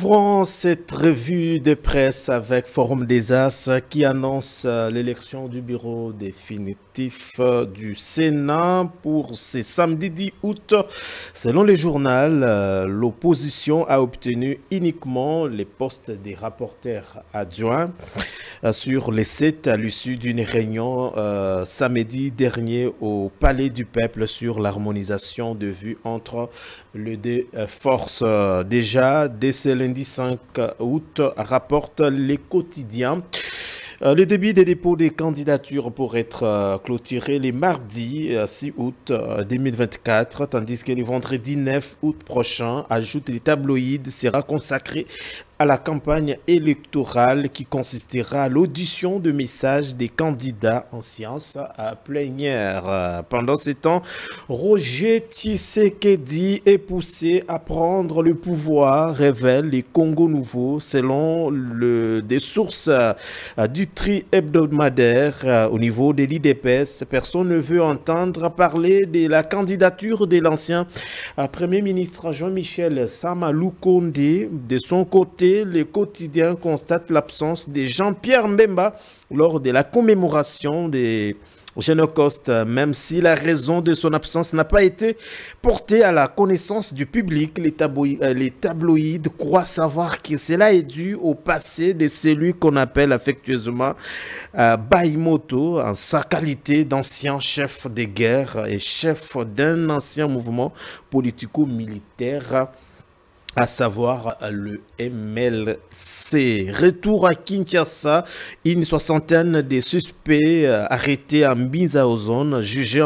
Ouvrons cette revue de presse avec Forum des As qui annonce l'élection du bureau définitif du Sénat pour ce samedi 10 août. Selon le journal, l'opposition a obtenu uniquement les postes des rapporteurs adjoints sur les 7 à l'issue d'une réunion samedi dernier au Palais du Peuple sur l'harmonisation de vues entre les deux forces. Déjà, dès ce lundi 5 août, rapporte les quotidiens. Le début des dépôts des candidatures pourrait être clôturé les mardis 6 août 2024, tandis que le vendredi 9 août prochain, ajoute les tabloïds, sera consacré à la campagne électorale qui consistera à l'audition de messages des candidats en sciences plénières. Pendant ce temps, Roger Tshisekedi est poussé à prendre le pouvoir, révèle les Congo Nouveau, selon des sources du tri hebdomadaire au niveau de l'IDPS. Personne ne veut entendre parler de la candidature de l'ancien Premier ministre Jean-Michel Sama Lukonde. De son côté, le quotidien constate l'absence de Jean-Pierre Mbemba lors de la commémoration des Génocoste, même si la raison de son absence n'a pas été portée à la connaissance du public. Les tabloïds croient savoir que cela est dû au passé de celui qu'on appelle affectueusement Baïmoto, en sa qualité d'ancien chef de guerre et chef d'un ancien mouvement politico-militaire, à savoir le MLC. Retour à Kinshasa, une soixantaine de suspects arrêtés en mise à zone, jugés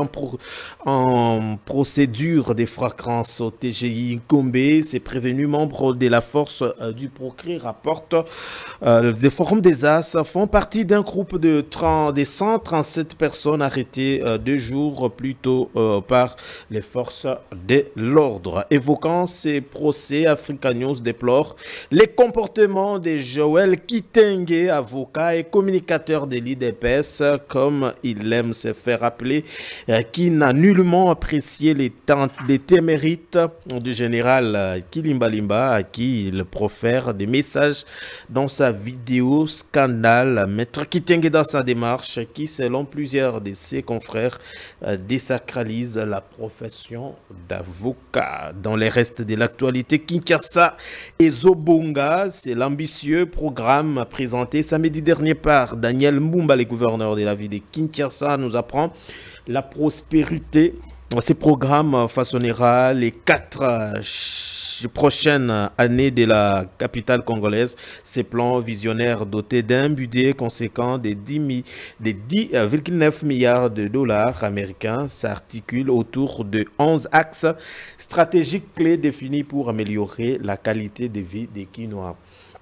en procédure de flagrance au TGI Gombe. Ces prévenus membres de la force du progrès rapportent des forums des As font partie d'un groupe de 137 personnes arrêtées 2 jours plus tôt par les forces de l'ordre. Évoquant ces procès, Africa News déplore les comportements de Joël Kitenge, avocat et communicateur de l'IDPS, comme il aime se faire appeler, qui n'a nullement apprécié les témérites du général Kilimbalimba, à qui il profère des messages dans sa vidéo scandale. Maître Kitenge, dans sa démarche, qui selon plusieurs de ses confrères désacralise la profession d'avocat. Dans les restes de l'actualité, Kinshasa et Zobonga, c'est l'ambitieux programme présenté samedi dernier par Daniel Mbumba, le gouverneur de la ville de Kinshasa, nous apprend la prospérité. Ce programme façonnera les 4 prochaines années de la capitale congolaise. Ces plans visionnaires dotés d'un budget conséquent de 10,9 milliards de dollars américains s'articulent autour de 11 axes stratégiques clés définis pour améliorer la qualité de vie des Kinois.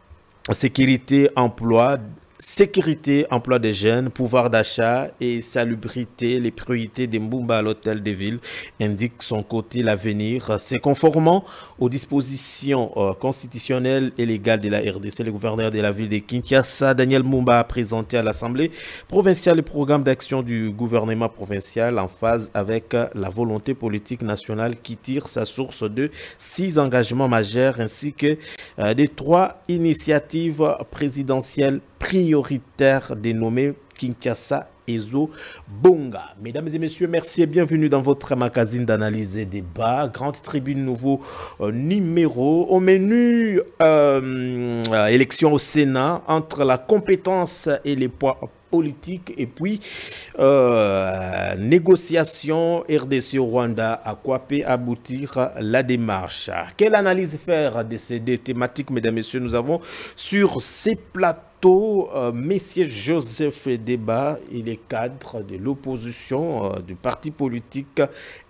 Sécurité, emploi des jeunes, pouvoir d'achat et salubrité, les priorités de Mbumba à l'hôtel de ville, indique son côté l'avenir. C'est conformément aux dispositions constitutionnelles et légales de la RDC. Le gouverneur de la ville de Kinshasa, Daniel Mbumba, a présenté à l'Assemblée provinciale le programme d'action du gouvernement provincial en phase avec la volonté politique nationale qui tire sa source de 6 engagements majeurs ainsi que de 3 initiatives présidentielles prioritaire dénommé Kinshasa Ezo Bonga. Mesdames et messieurs, merci et bienvenue dans votre magazine d'analyse et débat. Grande tribune, nouveau numéro. Au menu, élection au Sénat entre la compétence et les poids politiques et puis négociation RDC-Rwanda, à quoi peut aboutir la démarche. Quelle analyse faire de ces deux thématiques, mesdames et messieurs? Nous avons sur ces plateaux Messieurs Joseph Débat, il est cadre de l'opposition du parti politique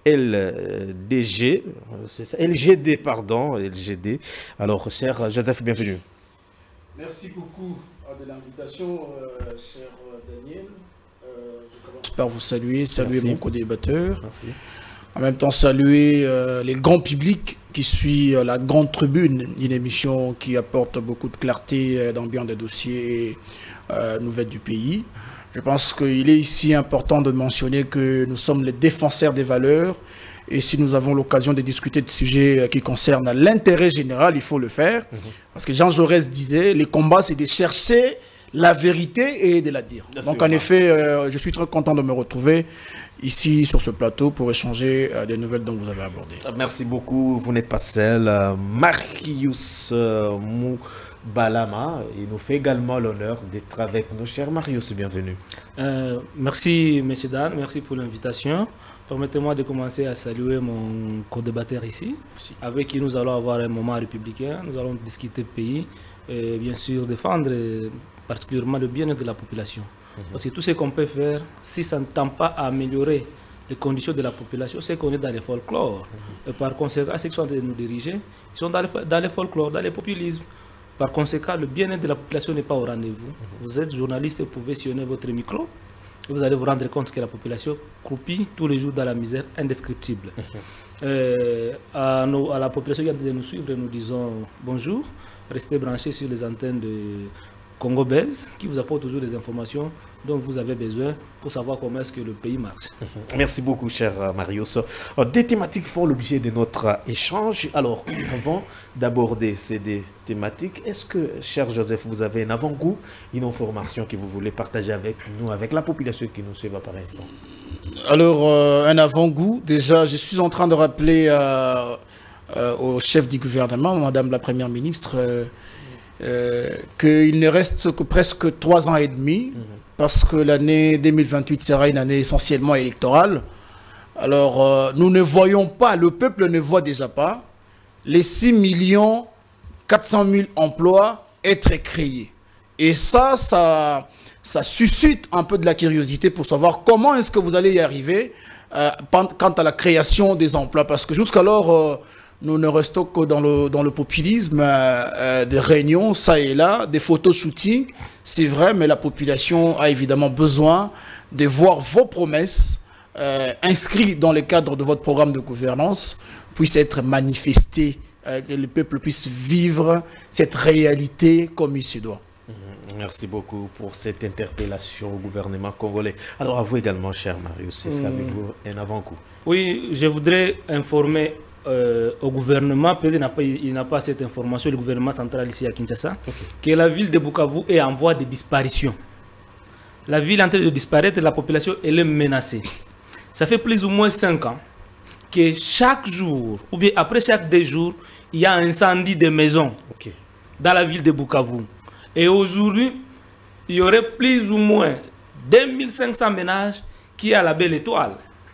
LGD, pardon, LGD. Alors, cher Joseph, bienvenue. Merci beaucoup de l'invitation, cher Daniel. Je commence par vous saluer mon co-débatteur. Merci. En même temps, saluer les grands publics qui suit la Grande Tribune, une émission qui apporte beaucoup de clarté dans bien des dossiers nouvelles du pays. Je pense qu'il est ici important de mentionner que nous sommes les défenseurs des valeurs Et si nous avons l'occasion de discuter de sujets qui concernent l'intérêt général, il faut le faire. Parce que Jean Jaurès disait, les combats, c'est de chercher la vérité et de la dire. Donc en effet, je suis très content de me retrouver ici sur ce plateau pour échanger des nouvelles dont vous avez abordé. Merci beaucoup, vous n'êtes pas seul. Marius Moubalama, il nous fait également l'honneur d'être avec nous. Cher Marius, bienvenue. Merci, messieurs, dames, merci pour l'invitation. Permettez-moi de commencer à saluer mon co-débatteur ici, avec qui nous allons avoir un moment républicain. Nous allons discuter de pays et bien sûr défendre particulièrement le bien-être de la population. Parce que tout ce qu'on peut faire, si ça ne tend pas à améliorer les conditions de la population, c'est qu'on est dans les folklore. Et par conséquent, ceux qui sont en train de nous diriger, ils sont dans les folklore, dans les populismes. Par conséquent, le bien-être de la population n'est pas au rendez-vous. Vous êtes journaliste et vous pouvez sillonner votre micro. Et vous allez vous rendre compte que la population croupit tous les jours dans la misère indescriptible. À la population qui est en train de nous suivre, nous disons bonjour. Restez branchés sur les antennes de Congo Belz, qui vous apporte toujours des informations dont vous avez besoin pour savoir comment est-ce que le pays marche. Merci beaucoup, cher Marius. Des thématiques font l'objet de notre échange. Alors, avant d'aborder ces thématiques, est-ce que, cher Joseph, vous avez un avant-goût, une information que vous voulez partager avec nous, avec la population qui nous suit par instant? Alors, un avant-goût, déjà, je suis en train de rappeler au chef du gouvernement, Madame la Première ministre, qu'il ne reste que presque 3 ans et demi, parce que l'année 2028 sera une année essentiellement électorale. Alors, nous ne voyons pas, le peuple ne voit déjà pas, les 6 400 000 emplois être créés. Et ça suscite un peu de la curiosité pour savoir comment est-ce que vous allez y arriver quant à la création des emplois. Parce que jusqu'alors, nous ne restons que dans le populisme, des réunions, ça et là, des photoshooting, c'est vrai, mais la population a évidemment besoin de voir vos promesses inscrites dans le cadre de votre programme de gouvernance, puissent être manifestées, que le peuple puisse vivre cette réalité comme il se doit. Merci beaucoup pour cette interpellation au gouvernement congolais. Alors à vous également, cher Marius, est-ce qu'avez-vous un avant-goût? Oui, je voudrais informer au gouvernement, peut-être il n'a pas cette information, le gouvernement central ici à Kinshasa, que la ville de Bukavu est en voie de disparition. La ville est en train de disparaître, la population elle est menacée. Ça fait plus ou moins 5 ans que chaque jour, ou bien après chaque 2 jours, il y a un incendie de maisons dans la ville de Bukavu. Et aujourd'hui, il y aurait plus ou moins 2500 ménages qui ont la belle étoile.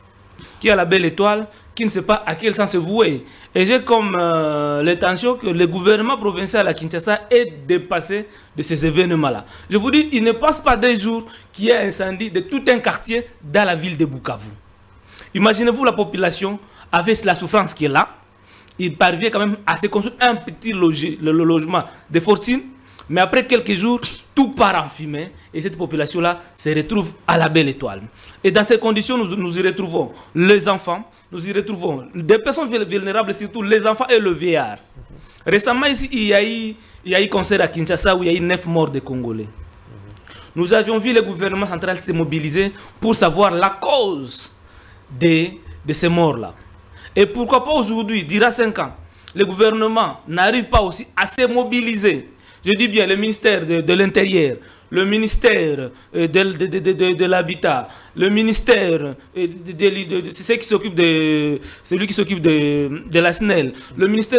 Qui ne sait pas à quel sens se vouer. Et j'ai comme l'intention que le gouvernement provincial à Kinshasa est dépassé de ces événements-là. Je vous dis, il ne passe pas 2 jours qu'il y ait un incendie de tout un quartier dans la ville de Bukavu. Imaginez-vous la population avec la souffrance qui est là. Il parvient quand même à se construire un petit logement de fortune. Mais après quelques jours, tout part en fumée et cette population-là se retrouve à la belle étoile. Et dans ces conditions, nous y retrouvons les enfants, nous y retrouvons des personnes vulnérables, surtout les enfants et le vieillard. Récemment, ici, il y a eu concert à Kinshasa où il y a eu 9 morts de Congolais. Nous avions vu le gouvernement central se mobiliser pour savoir la cause de ces morts-là. Et pourquoi pas aujourd'hui, dira 5 ans, le gouvernement n'arrive pas aussi à se mobiliser. Je dis bien le ministère de l'Intérieur, le ministère de l'Habitat, le ministère de celui qui s'occupe de la SNEL, le ministère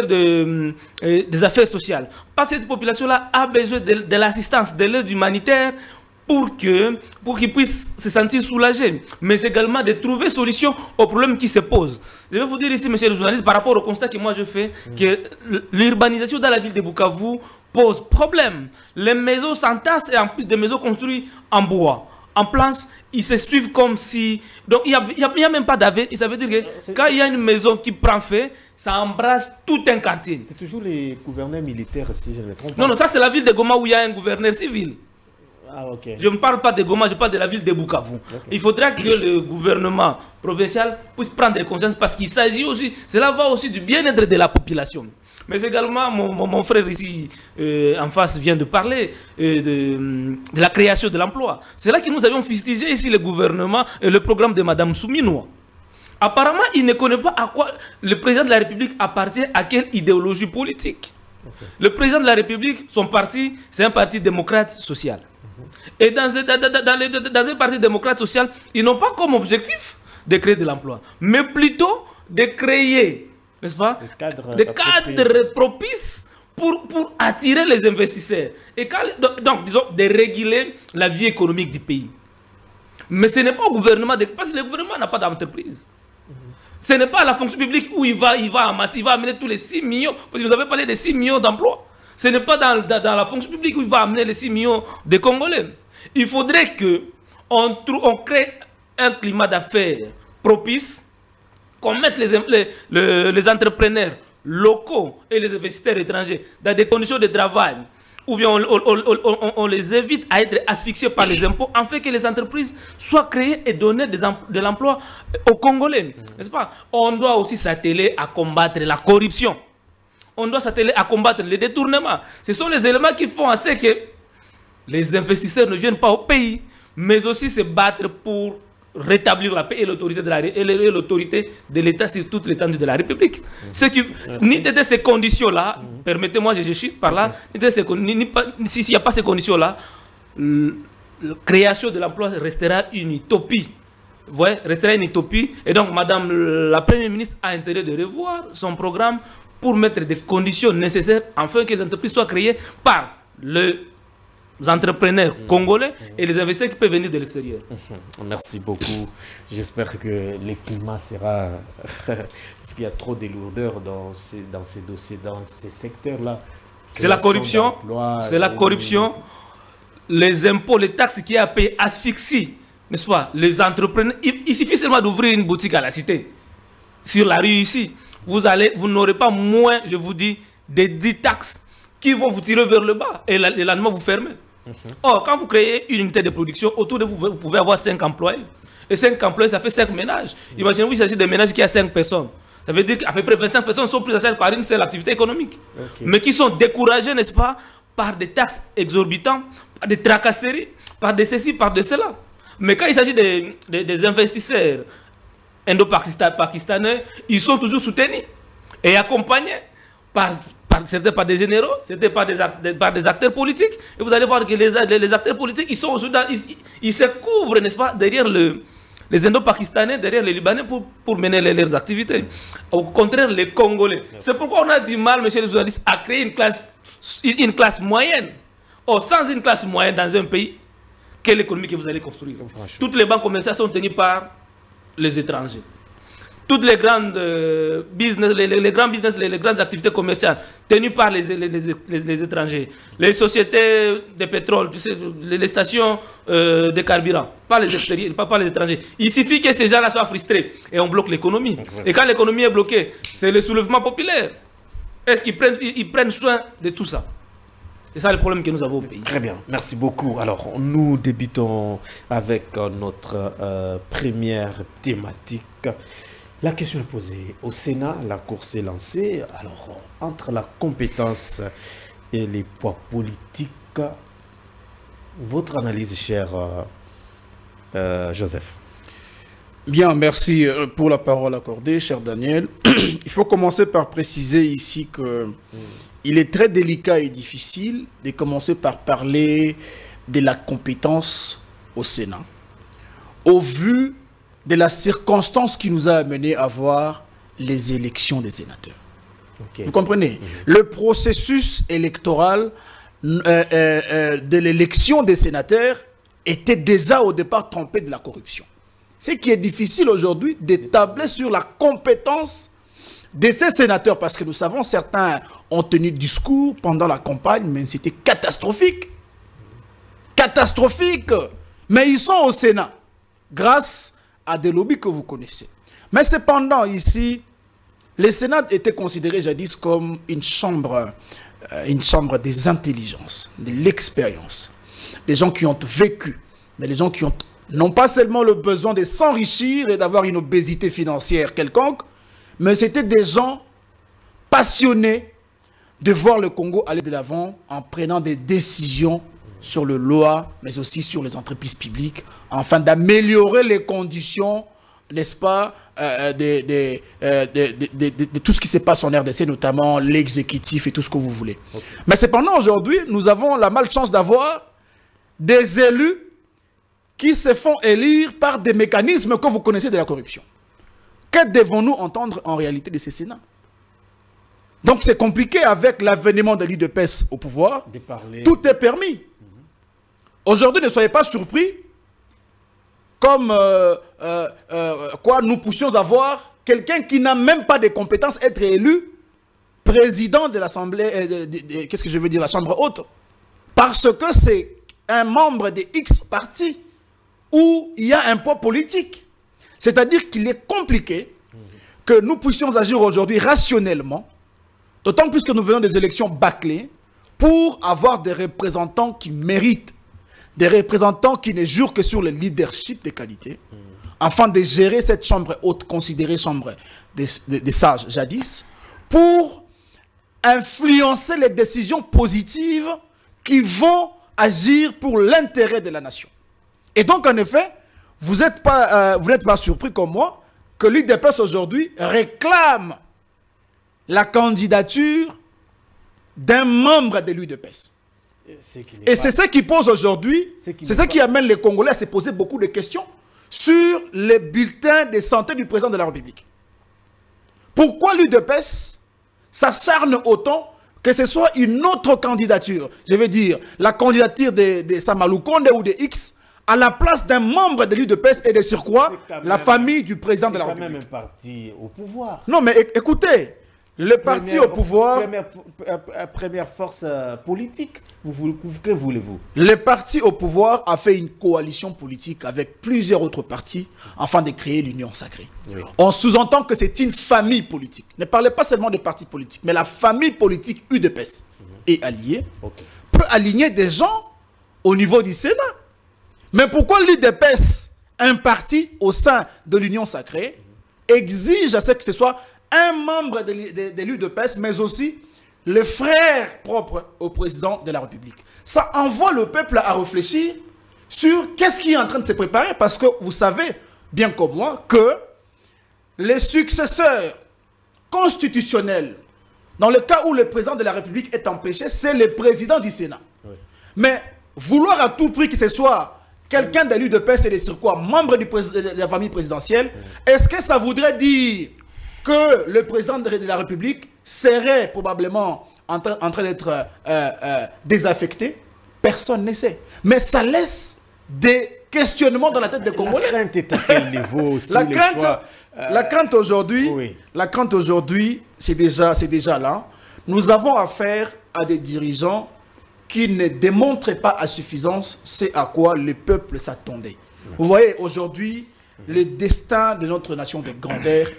des Affaires sociales. Parce que cette population-là a besoin de l'assistance, de l'aide humanitaire pour qu'ils puissent se sentir soulagés, mais également de trouver solution aux problèmes qui se posent. Je vais vous dire ici, monsieur le journaliste, par rapport au constat que moi je fais, que l'urbanisation dans la ville de Bukavu pose problème. Les maisons s'entassent et en plus des maisons construites en bois, en planches, ils se suivent comme si... Donc il n'y a même pas d'avis. Ça veut dire que quand il y a une maison qui prend feu, ça embrasse tout un quartier. C'est toujours les gouverneurs militaires, si je ne me trompe pas. Non, ça c'est la ville de Goma où il y a un gouverneur civil. Ah, okay. Je ne parle pas de Goma, je parle de la ville de Bukavu. Il faudra que le gouvernement provincial puisse prendre conscience parce qu'il s'agit aussi, cela va aussi du bien-être de la population. Mais également, mon frère ici en face vient de parler de la création de l'emploi. C'est là que nous avions fustigé ici le gouvernement et le programme de Mme Souminoua. Apparemment, il ne connaît pas à quoi le président de la République appartient, à quelle idéologie politique. Le président de la République, son parti, c'est un parti démocrate social. Et dans un parti démocrate social, ils n'ont pas comme objectif de créer de l'emploi, mais plutôt de créer, n'est-ce pas, des cadres propices pour attirer les investisseurs. Et donc, disons, de réguler la vie économique du pays. Mais ce n'est pas au gouvernement, parce que le gouvernement n'a pas d'entreprise. Ce n'est pas la fonction publique où il va amasser, il va amener tous les 6 millions. Parce que vous avez parlé de 6 millions d'emplois. Ce n'est pas dans la fonction publique où il va amener les 6 millions de Congolais. Il faudrait qu'on crée un climat d'affaires propice, qu'on mette les entrepreneurs locaux et les investisseurs étrangers dans des conditions de travail, ou bien on les évite à être asphyxiés par les impôts, afin que les entreprises soient créées et donner de l'emploi aux Congolais. N'est-ce pas? On doit aussi s'atteler à combattre la corruption. On doit s'atteler à combattre les détournements. Ce sont les éléments qui font assez que les investisseurs ne viennent pas au pays, mais aussi se battre pour rétablir la paix et l'autorité de l'État sur toute l'étendue de la République. Ni de ces conditions-là, permettez-moi, je chute par là, s'il n'y a pas ces conditions-là, la création de l'emploi restera une utopie. Vous voyez, restera une utopie. Et donc, Madame la Première ministre a intérêt de revoir son programme pour mettre des conditions nécessaires afin que les entreprises soient créées par les entrepreneurs congolais et les investisseurs qui peuvent venir de l'extérieur. Merci beaucoup. J'espère que le climat sera... parce qu'il y a trop de lourdeur dans ces dossiers, dans ces secteurs-là. C'est la corruption. C'est la corruption. Les impôts, les taxes qui a payé asphyxient, n'est-ce pas, les entrepreneurs. Il suffit seulement d'ouvrir une boutique à la cité. Sur la rue ici, vous n'aurez pas moins, je vous dis, des 10 taxes qui vont vous tirer vers le bas et le lendemain vous fermez. Or, quand vous créez une unité de production, autour de vous, vous pouvez avoir 5 employés. Et 5 employés, ça fait 5 ménages. Imaginez-vous, il s'agit de ménages qui a 5 personnes. Ça veut dire qu'à peu près 25 personnes sont prises à charge par une seule activité économique. Mais qui sont découragées, n'est-ce pas, par des taxes exorbitantes, par des tracasseries, par des ceci, par de cela. Mais quand il s'agit des investisseurs indo-pakistanais, ils sont toujours soutenus et accompagnés c'était par des généraux, c'était par des acteurs politiques. Et vous allez voir que les acteurs politiques, ils se couvrent, n'est-ce pas, derrière les Indo-Pakistanais, derrière les Libanais pour mener leurs activités. Au contraire, les Congolais. C'est pourquoi on a du mal, monsieur le journaliste, à créer une classe moyenne. Or, sans une classe moyenne dans un pays, quelle économie que vous allez construire? Toutes les banques commerciales sont tenues par les étrangers. Toutes les grandes business, les grands business, les grandes activités commerciales tenues par les étrangers. Les sociétés de pétrole, les stations de carburant, pas les extérieurs, pas les étrangers. Il suffit que ces gens-là soient frustrés et on bloque l'économie. Et quand l'économie est bloquée, c'est le soulèvement populaire. Est-ce qu'ils prennent soin de tout ça? C'est ça le problème que nous avons au pays. Très bien, merci beaucoup. Alors, nous débutons avec notre première thématique. La question est posée au Sénat, la course est lancée. Alors, entre la compétence et les poids politiques, votre analyse, cher Joseph? Bien, merci pour la parole accordée, cher Daniel. Il faut commencer par préciser ici que il est très délicat et difficile de commencer par parler de la compétence au Sénat. Au vu de la circonstance qui nous a amené à voir les élections des sénateurs. Vous comprenez? Le processus électoral de l'élection des sénateurs était déjà au départ trempé de la corruption. Ce qui est difficile aujourd'hui d'établir sur la compétence de ces sénateurs, parce que nous savons certains ont tenu discours pendant la campagne, mais c'était catastrophique. Catastrophique. Mais ils sont au Sénat, grâce à des lobbies que vous connaissez. Mais cependant, ici, le Sénat était considéré jadis comme une chambre des intelligences, de l'expérience. Des gens qui ont vécu, mais les gens qui ont non pas seulement le besoin de s'enrichir et d'avoir une obésité financière quelconque, mais c'était des gens passionnés de voir le Congo aller de l'avant en prenant des décisions sur les lois, mais aussi sur les entreprises publiques, afin d'améliorer les conditions, n'est-ce pas, de tout ce qui se passe en RDC, notamment l'exécutif et tout ce que vous voulez. Okay. Mais cependant, aujourd'hui, nous avons la malchance d'avoir des élus qui se font élire par des mécanismes que vous connaissez de la corruption. Que devons-nous entendre en réalité de ces Sénats? Donc c'est compliqué avec l'avènement de l'UDPS au pouvoir. Tout est permis. Aujourd'hui, ne soyez pas surpris comme quoi nous puissions avoir quelqu'un qui n'a même pas de compétences être élu président de l'Assemblée, qu'est-ce que je veux dire, la Chambre haute. Parce que c'est un membre de X parti où il y a un poids politique. C'est-à-dire qu'il est compliqué que nous puissions agir aujourd'hui rationnellement, d'autant plus que nous venons des élections bâclées, pour avoir des représentants qui méritent, des représentants qui ne jurent que sur le leadership de qualité, afin de gérer cette chambre haute, considérée chambre des sages jadis, pour influencer les décisions positives qui vont agir pour l'intérêt de la nation. Et donc, en effet, vous n'êtes pas surpris comme moi que l'UDPS aujourd'hui réclame la candidature d'un membre de l'UDPS. Et c'est ça qui pose aujourd'hui, c'est ça qui amène les Congolais à se poser beaucoup de questions sur les bulletins de santé du président de la République. Pourquoi l'UDPS s'acharne autant que ce soit une autre candidature, je veux dire la candidature de Samalou Konde ou de X, à la place d'un membre de l'UDPS et de surcroît la famille du président de la République. C'est quand même un parti au pouvoir. Non mais écoutez, le parti au pouvoir... Première force politique, que voulez-vous? Le parti au pouvoir a fait une coalition politique avec plusieurs autres partis afin de créer l'Union sacrée. Oui. On sous-entend que c'est une famille politique. Ne parlez pas seulement de partis politiques, mais la famille politique UDPS est alliée, peut aligner des gens au niveau du Sénat. Mais pourquoi l'UDPS, un parti au sein de l'Union sacrée, exige à ce que ce soit un membre de l'UDPS, mais aussi le frère propre au président de la République? Ça envoie le peuple à réfléchir sur qu'est-ce qui est en train de se préparer, parce que vous savez, bien comme moi, que les successeurs constitutionnels, dans le cas où le président de la République est empêché, c'est le président du Sénat. Oui. Mais vouloir à tout prix que ce soit quelqu'un de l'UDPS et de sur quoi, membre de la famille présidentielle, est-ce que ça voudrait dire que le président de la République serait probablement en train d'être désaffecté? Personne ne sait. Mais ça laisse des questionnements dans la tête des Congolais. La crainte est à quel niveau aussi? La crainte aujourd'hui, oui. La crainte aujourd'hui, c'est déjà là. Nous avons affaire à des dirigeants qui ne démontraient pas à suffisance ce à quoi le peuple s'attendait. Vous voyez, aujourd'hui, le destin de notre nation de grandeur,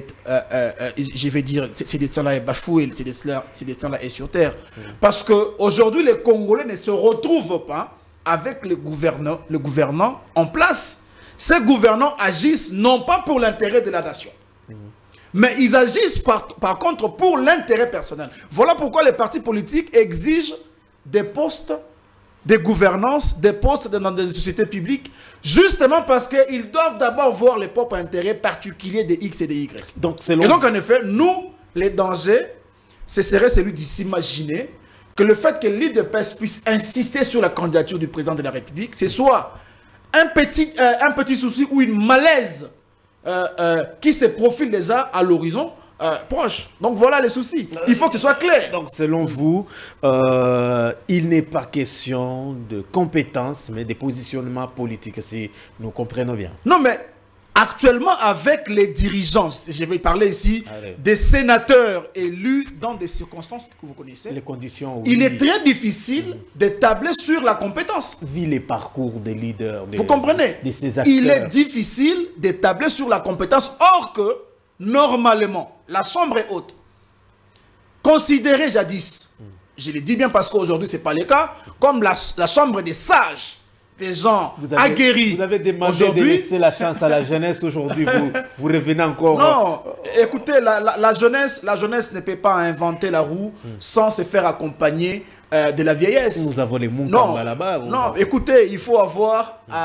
je vais dire, ces destins-là est bafoué, ces destins-là est sur terre. Parce qu'aujourd'hui, les Congolais ne se retrouvent pas avec le gouvernant en place. Ces gouvernants agissent non pas pour l'intérêt de la nation, mais ils agissent par contre pour l'intérêt personnel. Voilà pourquoi les partis politiques exigent des postes de gouvernance, des postes dans des sociétés publiques, justement parce qu'ils doivent d'abord voir les propres intérêts particuliers des X et des Y. Et donc, en effet, nous, les dangers, ce serait celui de s'imaginer que le fait que l'UDPS puisse insister sur la candidature du président de la République, c'est soit un petit souci ou une malaise qui se profile déjà à l'horizon, proche. Donc voilà les soucis. Il faut que ce soit clair. Donc selon vous, il n'est pas question de compétences, mais de positionnement politique, si nous comprenons bien. Non, mais actuellement, avec les dirigeants, je vais parler ici des sénateurs élus dans des circonstances que vous connaissez, les conditions, oui. Il est très difficile de tabler sur la compétence. Vu les parcours des leaders, vous comprenez? De ces acteurs. Il est difficile de tabler sur la compétence, or que normalement, la chambre est haute. Considérée jadis, je le dis bien parce qu'aujourd'hui, ce n'est pas le cas, comme la chambre des sages, des gens aguerris. Vous avez demandé de laisser la chance à la jeunesse aujourd'hui, vous revenez encore. Non, écoutez, la jeunesse ne peut pas inventer la roue sans se faire accompagner de la vieillesse. Nous avons les Munkamba là-bas. Non, écoutez, il faut avoir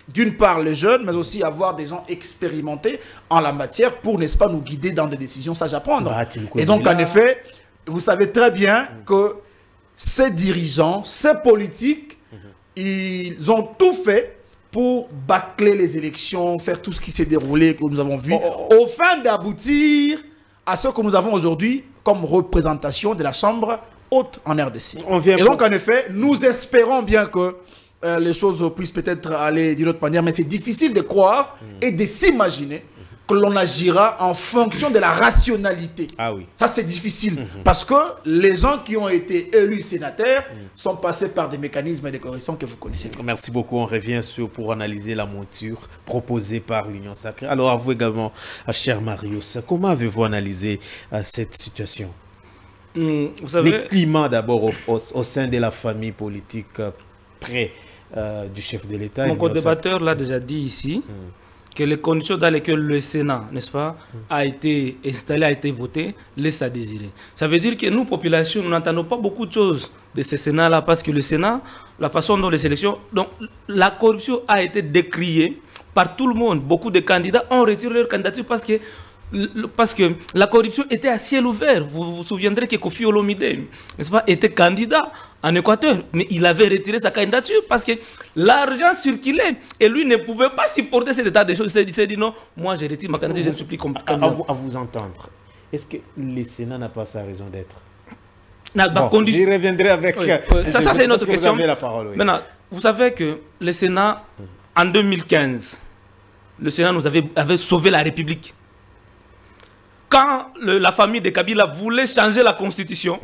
d'une part les jeunes, mais aussi avoir des gens expérimentés en la matière pour, n'est-ce pas, nous guider dans des décisions sages à prendre. Et donc, en effet, vous savez très bien que ces dirigeants, ces politiques, ils ont tout fait pour bâcler les élections, faire tout ce qui s'est déroulé, que nous avons vu, au fin d'aboutir à ce que nous avons aujourd'hui comme représentation de la Chambre haute en RDC. Et donc, en effet, nous espérons bien que les choses puissent peut-être aller d'une autre manière, mais c'est difficile de croire et de s'imaginer que l'on agira en fonction de la rationalité. Ah oui. Ça, c'est difficile. Parce que les gens qui ont été élus sénateurs sont passés par des mécanismes de correction que vous connaissez. Merci beaucoup. On revient pour analyser la monture proposée par l'Union sacrée. Alors, à vous également, cher Marius, comment avez-vous analysé cette situation? Vous savez, le climat d'abord au sein de la famille politique près du chef de l'État. Mon co-débatteur l'a déjà dit ici, que les conditions dans lesquelles le Sénat, n'est-ce pas, a été installé, a été voté, laissent à désirer. Ça veut dire que nous, population, nous n'entendons pas beaucoup de choses de ce Sénat-là, parce que le Sénat, la façon dont les élections... Donc, la corruption a été décriée par tout le monde. Beaucoup de candidats ont retiré leur candidature parce que la corruption était à ciel ouvert. Vous vous souviendrez que Kofi Olomide, n'est-ce pas, était candidat en Équateur, mais il avait retiré sa candidature parce que l'argent circulait et lui ne pouvait pas supporter cet état de choses. Il s'est dit non, moi je retire ma candidature, je ne suis plus comme candidat. À vous entendre, est-ce que le Sénat n'a pas sa raison d'être? Bon, j'y reviendrai avec... Ça c'est une autre question. Vous avez la parole, oui. Maintenant, vous savez que le Sénat, en 2015, le Sénat nous avait sauvé la République. Quand la famille de Kabila voulait changer la constitution,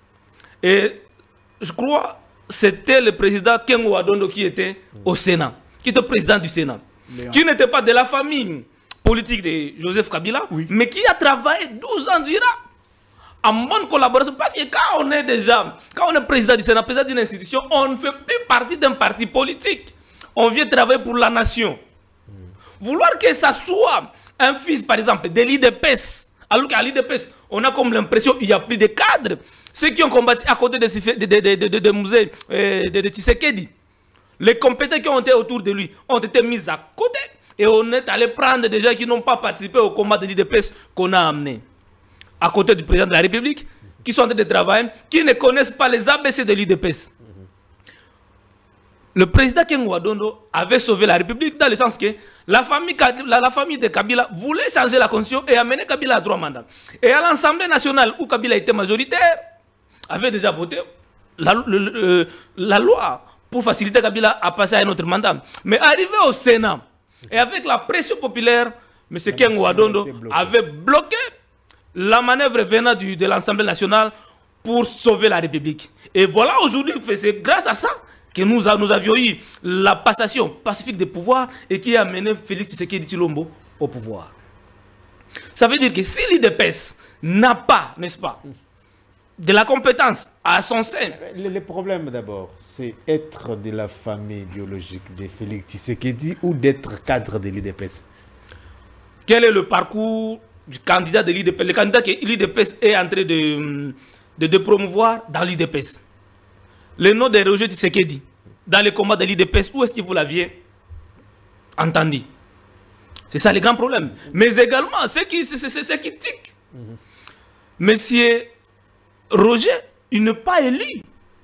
et je crois que c'était le président Ken Ouadondo qui était au Sénat, qui était président du Sénat, qui n'était pas de la famille politique de Joseph Kabila, mais qui a travaillé 12 ans durant en bonne collaboration. Parce que quand on est président du Sénat, président d'une institution, on ne fait plus partie d'un parti politique. On vient travailler pour la nation. Vouloir que ça soit un fils, par exemple, de l'IDPS, alors qu'à l'IDPS, on a comme l'impression qu'il n'y a plus de cadres. Ceux qui ont combattu à côté de musées de Tshisekedi, les compétents qui ont été autour de lui ont été mis à côté. Et on est allé prendre des gens qui n'ont pas participé au combat de l'IDPS qu'on a amené à côté du président de la République, qui sont en train de travailler, qui ne connaissent pas les ABC de l'IDPS. Le président Ken Ouadondo avait sauvé la République dans le sens que la famille de Kabila voulait changer la constitution et amener Kabila à 3 mandats. Et à l'Assemblée nationale, où Kabila était majoritaire, avait déjà voté la loi pour faciliter Kabila à passer à un autre mandat. Mais arrivé au Sénat, et avec la pression populaire, M. Ken Ouadondo avait bloqué la manœuvre venant de l'Assemblée nationale pour sauver la République. Et voilà aujourd'hui, c'est grâce à ça que nous avions eu la passation pacifique des pouvoirs et qui a amené Félix Tshisekedi Tshilombo au pouvoir. Ça veut dire que si l'IDPS n'a pas, n'est-ce pas, de la compétence à son sein... Le problème d'abord, c'est être de la famille biologique de Félix Tshisekedi ou d'être cadre de l'IDPS? Quel est le parcours du candidat de l'IDPS? Le candidat que l'IDPS est en train de promouvoir dans l'IDPS. Le nom de Roger Tshisekedi, dans le combat de l'IDPS, où est-ce que vous l'aviez entendu? C'est ça le grand problème. Mais également, c'est qui tique. Monsieur Roger, il n'est pas élu.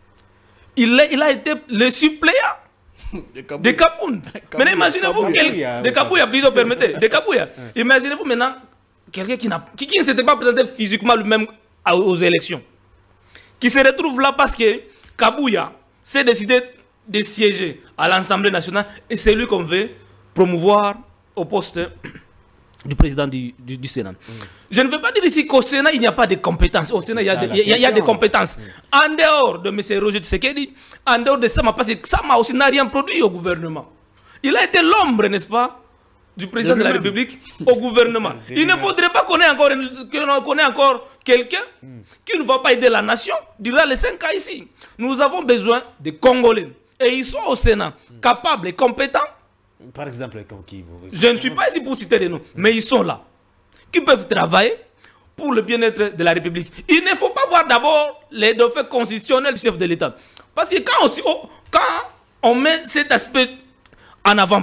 Il a été le suppléant de Kapound. Maintenant, imaginez-vous, de Kabouya, plutôt, permettez, de Kabouya. Imaginez-vous maintenant, quelqu'un qui ne s'était pas présenté physiquement lui-même aux élections, qui se retrouve là parce que Kabouya s'est décidé de siéger à l'Assemblée nationale et c'est lui qu'on veut promouvoir au poste du président du Sénat. Je ne veux pas dire ici qu'au Sénat, il n'y a pas de compétences. Au Sénat, il y a des compétences. En dehors de M. Roger Tshisekedi, en dehors de Sama, parce que Sama aussi n'a rien produit au gouvernement. Il a été l'ombre, n'est-ce pas, du président de la République au gouvernement. Il ne faudrait pas qu'on ait encore quelqu'un qui ne va pas aider la nation durant les 5 ans ici. Nous avons besoin de Congolais. Et ils sont au Sénat, capables et compétents. Par exemple, qui je ne suis pas ici pour citer des noms, mais ils sont là. Qui peuvent travailler pour le bien-être de la République. Il ne faut pas voir d'abord les défauts constitutionnels du chef de l'État. Parce que quand on met cet aspect en avant-plan,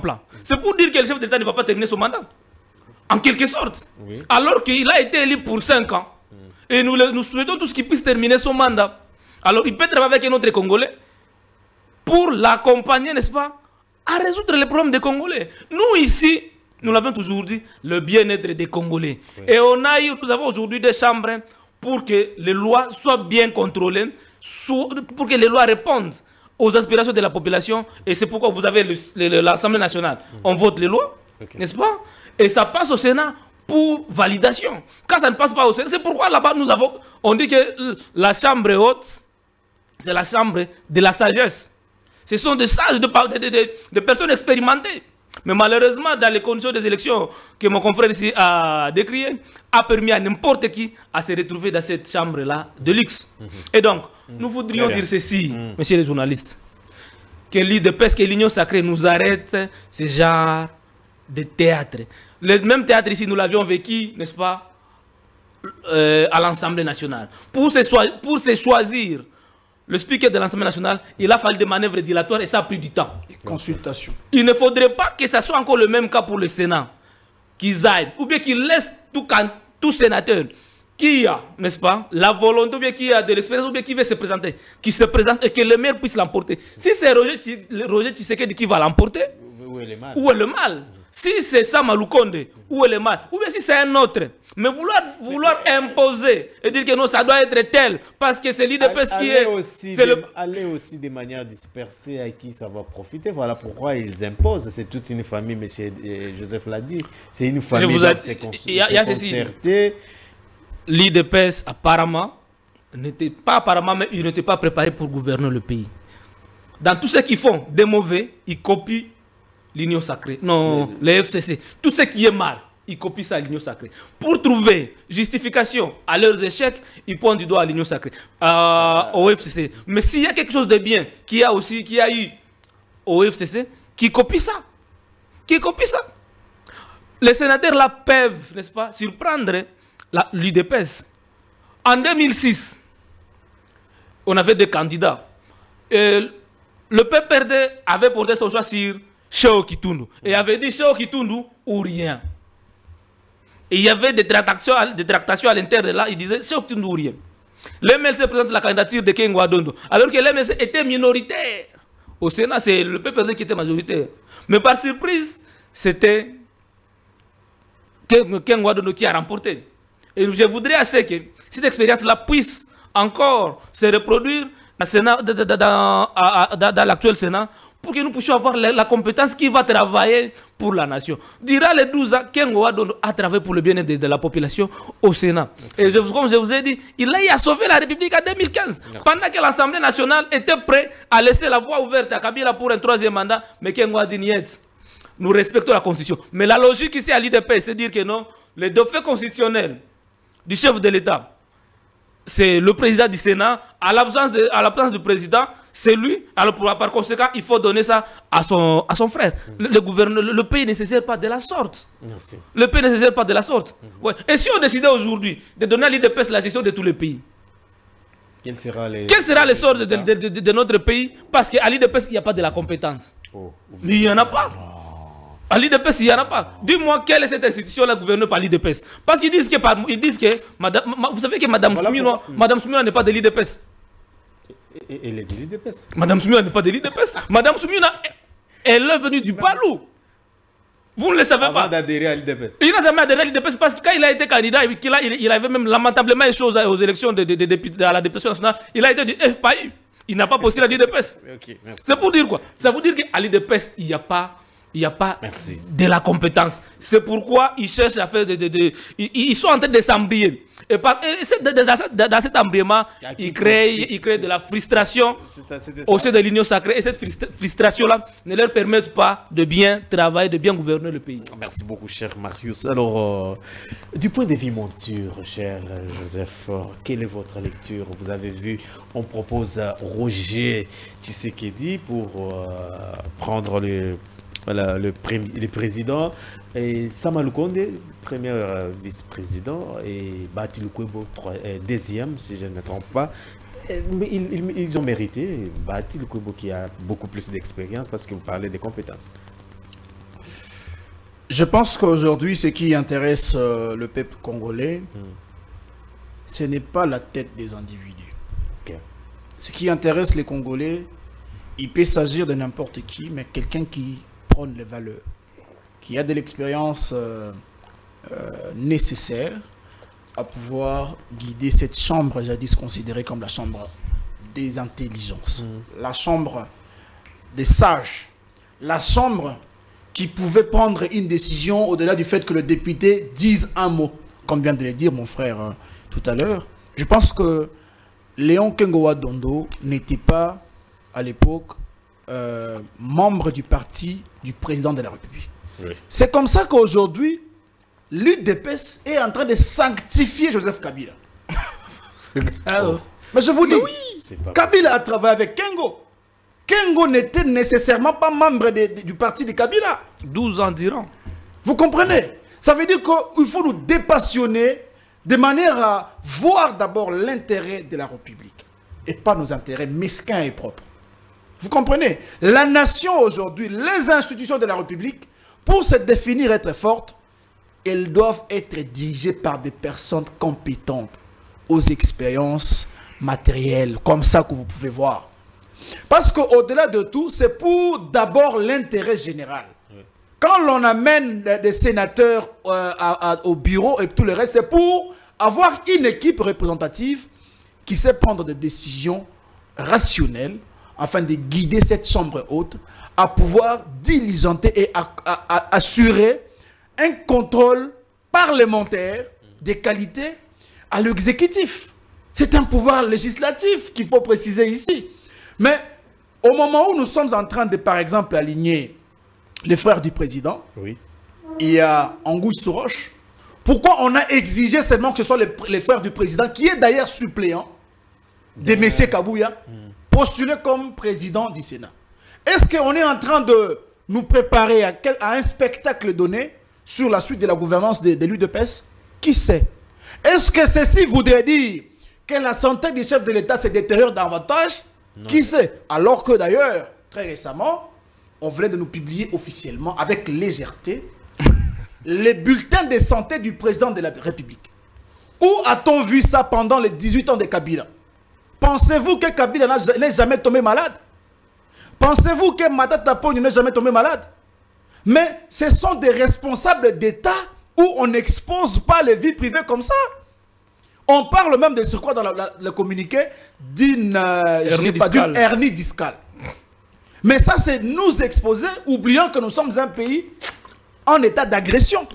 C'est pour dire que le chef d'État ne va pas terminer son mandat. En quelque sorte. Oui. Alors qu'il a été élu pour 5 ans. Et nous souhaitons tous qu'il puisse terminer son mandat. Alors il peut travailler avec un autre Congolais pour l'accompagner, n'est-ce pas, à résoudre les problèmes des Congolais. Nous ici, nous l'avons toujours dit, le bien-être des Congolais. Oui. Et nous avons aujourd'hui des chambres pour que les lois soient bien contrôlées, pour que les lois répondent aux aspirations de la population. Et c'est pourquoi vous avez l'Assemblée nationale. On vote les lois, n'est-ce pas? Et ça passe au Sénat pour validation. Quand ça ne passe pas au Sénat, c'est pourquoi là-bas on dit que la chambre haute, c'est la chambre de la sagesse. Ce sont des sages, de personnes expérimentées. Mais malheureusement, dans les conditions des élections que mon confrère ici a décriées, a permis à n'importe qui à se retrouver dans cette chambre-là de luxe. Et donc, nous voudrions dire ceci, messieurs les journalistes, que l'IDPS, que l'Union sacrée nous arrête ce genre de théâtre. Le même théâtre ici, nous l'avions vécu, n'est-ce pas, à l'Assemblée nationale. Pour se choisir le speaker de l'Assemblée nationale, il a fallu des manœuvres dilatoires et ça a pris du temps. Consultation. Il ne faudrait pas que ce soit encore le même cas pour le Sénat. Qu'ils aillent, ou bien qu'ils laissent tout sénateur qui a, n'est-ce pas, la volonté, ou bien qui a de l'expérience, ou bien qui veut se présenter, qui se présente et que le maire puisse l'emporter. Si c'est Roger Tshisekedi qui va l'emporter, où est le mal? Si c'est Sama Lukonde, où est le mal? Ou bien si c'est un autre. Mais vouloir imposer et dire que non, ça doit être tel, parce que c'est l'IDPS qui est... Aller aussi de manière dispersée à qui ça va profiter. Voilà pourquoi ils imposent. C'est toute une famille, M. Joseph l'a dit. C'est une famille qui concertée. L'IDPS, apparemment, mais il n'était pas préparé pour gouverner le pays. Dans tout ce qu'ils font, des mauvais, ils copient l'Union sacrée. Non, les FCC. Tout ce qui est mal, ils copient ça à l'Union sacrée. Pour trouver justification à leurs échecs, ils pointent du doigt à l'Union sacrée, au FCC. Mais s'il y a quelque chose de bien qui a eu au FCC, qui copie ça. Les sénateurs là peuvent, n'est-ce pas, surprendre l'UDPS. En 2006, on avait des candidats. Le PPRD avait porté son choix sur Cheo Kitundu. Et avait dit Cheo Kitundu ou rien. Et il y avait des tractations à l'intérieur de là. Il disait Cheo Kitundu ou rien. L'MLC présente la candidature de Ken Wadondo. Alors que l'MLC était minoritaire. Au Sénat, c'est le PPRD qui était majoritaire. Mais par surprise, c'était Ken Wadondo qui a remporté. Et je voudrais assez que cette expérience-là puisse encore se reproduire dans l'actuel Sénat pour que nous puissions avoir la compétence qui va travailler pour la nation. Durant les 12 ans, Ken Wadondo a travaillé pour le bien-être de la population au Sénat. Et comme je vous ai dit, il a sauvé la République en 2015. Merci. Pendant que l'Assemblée nationale était prête à laisser la voie ouverte à Kabila pour un 3e mandat, mais Ken Wadondo dit niet. Nous respectons la Constitution. Mais la logique ici à l'IDP, c'est dire que non, les deux faits constitutionnels du chef de l'État, c'est le président du Sénat. À l'absence du président, c'est lui. Alors par conséquent, il faut donner ça à son frère. Le pays ne se gère pas de la sorte. Merci. Le pays ne se gère pas de la sorte. Ouais. Et si on décidait aujourd'hui de donner à l'IDPS la gestion de tous les pays, quel sera le sort de notre pays? Parce qu'à l'IDPS, il n'y a pas de la compétence. Mais il n'y en a pas. À l'IDPS, il n'y en a pas. Dis-moi quelle est cette institution-là gouvernée par l'IDPS. Parce qu'ils disent que, vous savez que Mme Soumina n'est pas de l'IDPS. Elle est de l'IDPS. Mme Soumina n'est pas de l'IDPS. Mme Soumina, elle est venue du Palou. Vous ne le savez pas. Avant d'adhérer à l'IDPS. Il n'a jamais adhéré à l'IDPS parce que quand il a été candidat, il avait même lamentablement échoué aux élections à la députation nationale. Il a été du FPI. Il n'a pas postulé à l'IDPS. Okay, c'est pour dire quoi? Ça veut dire qu'à l'IDPS, il n'y a pas de la compétence. C'est pourquoi ils cherchent à faire ils sont en train de s'embrouiller. Et dans cet embriement, ils créent de la frustration au sein de l'Union sacrée. Et cette frustration-là ne leur permet pas de bien travailler, de bien gouverner le pays. Merci beaucoup, cher Marius. Alors, du point de vue monture, cher Joseph, quelle est votre lecture? Vous avez vu, on propose à Roger Tshisekedi pour prendre le président, et Sama Lukonde, premier vice-président, et Bati Lukwebo, deuxième, si je ne me trompe pas. Mais ils ont mérité. Bati Lukwebo qui a beaucoup plus d'expérience parce que vous parlez des compétences. Je pense qu'aujourd'hui, ce qui intéresse le peuple congolais, ce n'est pas la tête des individus. Ok. Ce qui intéresse les Congolais, il peut s'agir de n'importe qui, mais quelqu'un qui prône les valeurs, qui a de l'expérience nécessaire à pouvoir guider cette chambre, jadis considérée comme la chambre des intelligences, la chambre des sages, la chambre qui pouvait prendre une décision au-delà du fait que le député dise un mot, comme vient de le dire mon frère tout à l'heure. Je pense que Léon Kengowa Dondo n'était pas à l'époque membre du parti du président de la République. Oui. C'est comme ça qu'aujourd'hui, l'UDPS est en train de sanctifier Joseph Kabila. Ah, Mais je vous dis, C'est pas Kabila a travaillé avec Kengo. Kengo n'était nécessairement pas membre du parti de Kabila. 12 ans d'Iran. Vous comprenez? Ça veut dire qu'il faut nous dépassionner de manière à voir d'abord l'intérêt de la République et pas nos intérêts mesquins et propres. Vous comprenez? La nation aujourd'hui, les institutions de la République, pour se définir être fortes, elles doivent être dirigées par des personnes compétentes aux expériences matérielles, comme ça que vous pouvez voir. Parce qu'au-delà de tout, c'est pour d'abord l'intérêt général. Quand l'on amène des sénateurs au bureau et tout le reste, c'est pour avoir une équipe représentative qui sait prendre des décisions rationnelles afin de guider cette chambre haute à pouvoir diligenter et assurer un contrôle parlementaire des qualités à l'exécutif. C'est un pouvoir législatif qu'il faut préciser ici. Mais au moment où nous sommes en train de, par exemple, aligner les frères du président, Oui. il y a Anguille Soroche. Pourquoi on a exigé seulement que ce soit les frères du président, qui est d'ailleurs suppléant de M. Kabouya, postulé comme président du Sénat? Est-ce qu'on est en train de nous préparer à un spectacle donné sur la suite de la gouvernance de l'UDPS? Qui sait? Est-ce que ceci voudrait dire que la santé du chef de l'État se détériore davantage? Non. Qui sait? Alors que d'ailleurs, très récemment, on venait de nous publier officiellement, avec légèreté, les bulletins de santé du président de la République. Où a-t-on vu ça pendant les 18 ans de Kabila? Pensez-vous que Kabila n'est jamais tombé malade? Pensez-vous que Matata Ponyo n'est jamais tombé malade? Mais ce sont des responsables d'État où on n'expose pas les vies privées comme ça. On parle même de surcroît dans le communiqué d'une hernie discale. Mais ça, c'est nous exposer, oubliant que nous sommes un pays en état d'agression.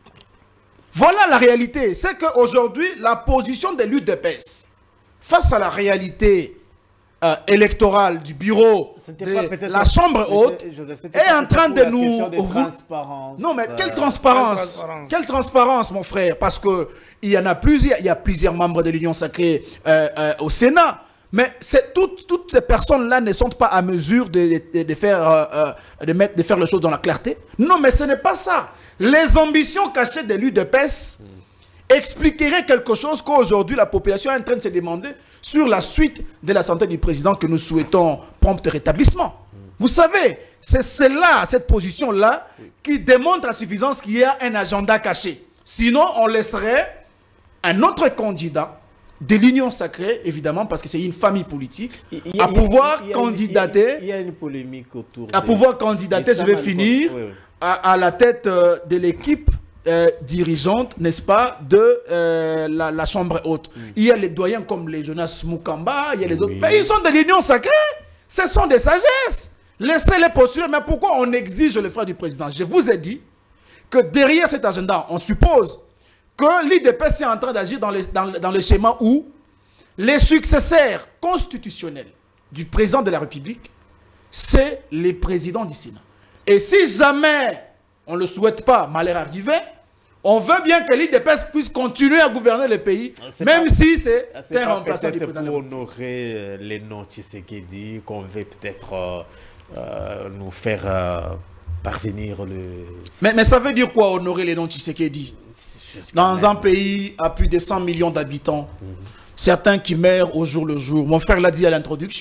Voilà la réalité. C'est qu'aujourd'hui, la position de l'UDPS face à la réalité électorale du bureau de la Chambre haute est en train de nous... Non, mais quelle transparence? Quelle transparence, mon frère? Parce qu'il y en a plusieurs. Il y a plusieurs membres de l'Union sacrée au Sénat. Mais toutes ces personnes-là ne sont pas à mesure de faire les choses dans la clarté. Non, mais ce n'est pas ça. Les ambitions cachées de l'UDPS expliqueraient quelque chose qu'aujourd'hui la population est en train de se demander sur la suite de la santé du président que nous souhaitons prompt rétablissement. Vous savez, c'est celle-là, cette position-là, qui démontre à suffisance qu'il y a un agenda caché. Sinon, on laisserait un autre candidat de l'Union sacrée, évidemment, parce que c'est une famille politique, à pouvoir candidater. Il y a une polémique autour. À pouvoir candidater, je vais finir, à la tête de l'équipe dirigeante, n'est-ce pas, de la Chambre haute. Il y a les doyens comme les Jonas Mukamba, il y a les autres. Mais ils sont de l'Union sacrée. Ce sont des sagesses. Laissez-les postuler. Mais pourquoi on exige le frère du président? Je vous ai dit que derrière cet agenda, on suppose que l'IDPS est en train d'agir dans le schéma où les successeurs constitutionnels du président de la République, c'est les présidents du Sénat. Et si jamais on ne le souhaite pas, malheur arrivé, on veut bien que l'IDPS puisse continuer à gouverner le pays, même si c'est un remplaçant du président. Pour honorer les noms Tshisekedi, qu'on veut peut-être nous faire parvenir le... Mais ça veut dire quoi, honorer les noms Tshisekedi? Dans un pays à plus de 100 millions d'habitants, certains qui meurent au jour le jour. Mon frère l'a dit à l'introduction.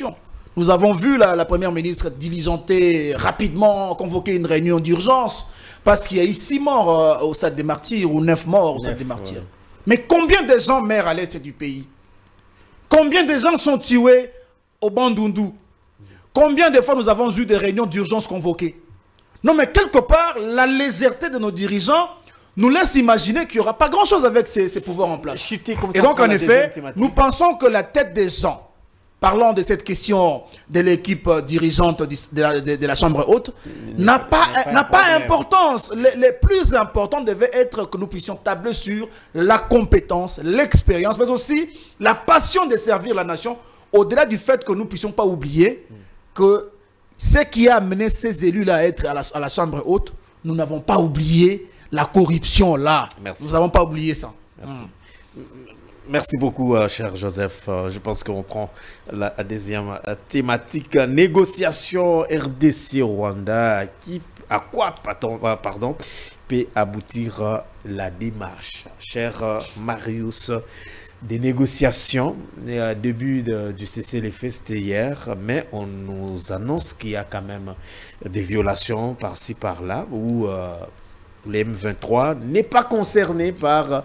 Nous avons vu la première ministre diligenter rapidement, convoquer une réunion d'urgence, parce qu'il y a eu 6 morts au Stade des Martyrs, ou 9 morts au Stade des Martyrs. Ouais. Mais combien de gens meurent à l'est du pays? Combien de gens sont tués au Bandundu? Combien de fois nous avons eu des réunions d'urgence convoquées? Non, mais quelque part, la légèreté de nos dirigeants nous laisse imaginer qu'il n'y aura pas grand-chose avec ces pouvoirs en place. Et donc, en effet, nous pensons que la tête des gens, parlant de cette question de l'équipe dirigeante de la Chambre haute, n'a pas importance. Les plus importants devaient être que nous puissions tabler sur la compétence, l'expérience, mais aussi la passion de servir la nation, au-delà du fait que nous ne puissions pas oublier que ce qui a amené ces élus-là à être à la Chambre haute, nous n'avons pas oublié la corruption là. Merci. Nous n'avons pas oublié ça. Merci. Merci beaucoup, cher Joseph. Je pense qu'on prend la deuxième thématique, négociation RDC-Rwanda, à quoi peut aboutir la démarche. Cher Marius, des négociations, début du cessez-le-feu, c'était hier, mais on nous annonce qu'il y a quand même des violations par-ci, par-là, où le M23 n'est pas concerné par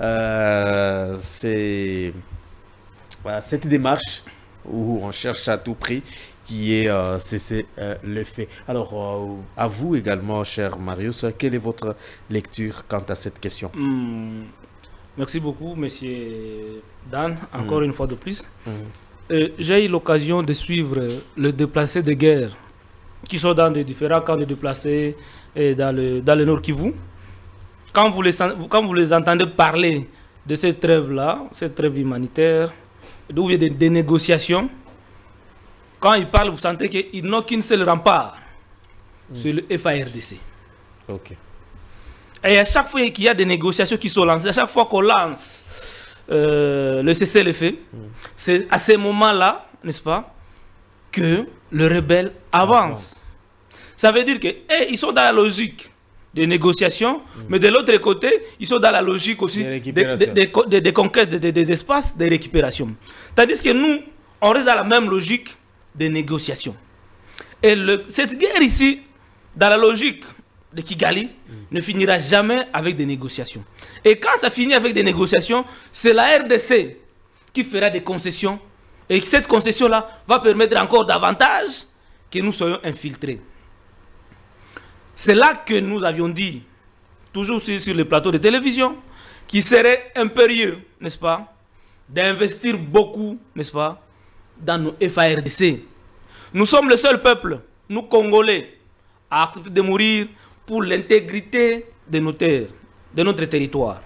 cette démarche où on cherche à tout prix qui est cessez-le-feu. Alors, à vous également, cher Marius, quelle est votre lecture quant à cette question? Merci beaucoup, monsieur Dan, encore une fois de plus. J'ai eu l'occasion de suivre les déplacés de guerre qui sont dans des différents camps de déplacés et dans le Nord Kivu. Quand vous les entendez parler de cette trêve-là, cette trêve humanitaire, d'où il y a des négociations, quand ils parlent, vous sentez qu'ils n'ont qu'une seule rempart, c'est le FARDC. Ok. Et à chaque fois qu'il y a des négociations qui sont lancées, à chaque fois qu'on lance le cessez-le-feu, c'est à ces moments-là, n'est-ce pas, que le rebelle avance. Ça veut dire qu'ils sont dans la logique des négociations, mais de l'autre côté, ils sont dans la logique aussi des conquêtes des espaces, de récupération. Tandis que nous, on reste dans la même logique des négociations. Et cette guerre ici, dans la logique de Kigali, ne finira jamais avec des négociations. Et quand ça finit avec des négociations, c'est la RDC qui fera des concessions. Et cette concession-là va permettre encore davantage que nous soyons infiltrés. C'est là que nous avions dit, toujours sur les plateaux de télévision, qu'il serait impérieux, n'est-ce pas, d'investir beaucoup, n'est-ce pas, dans nos FARDC. Nous sommes le seul peuple, nous Congolais, à accepter de mourir pour l'intégrité de nos terres, de notre territoire.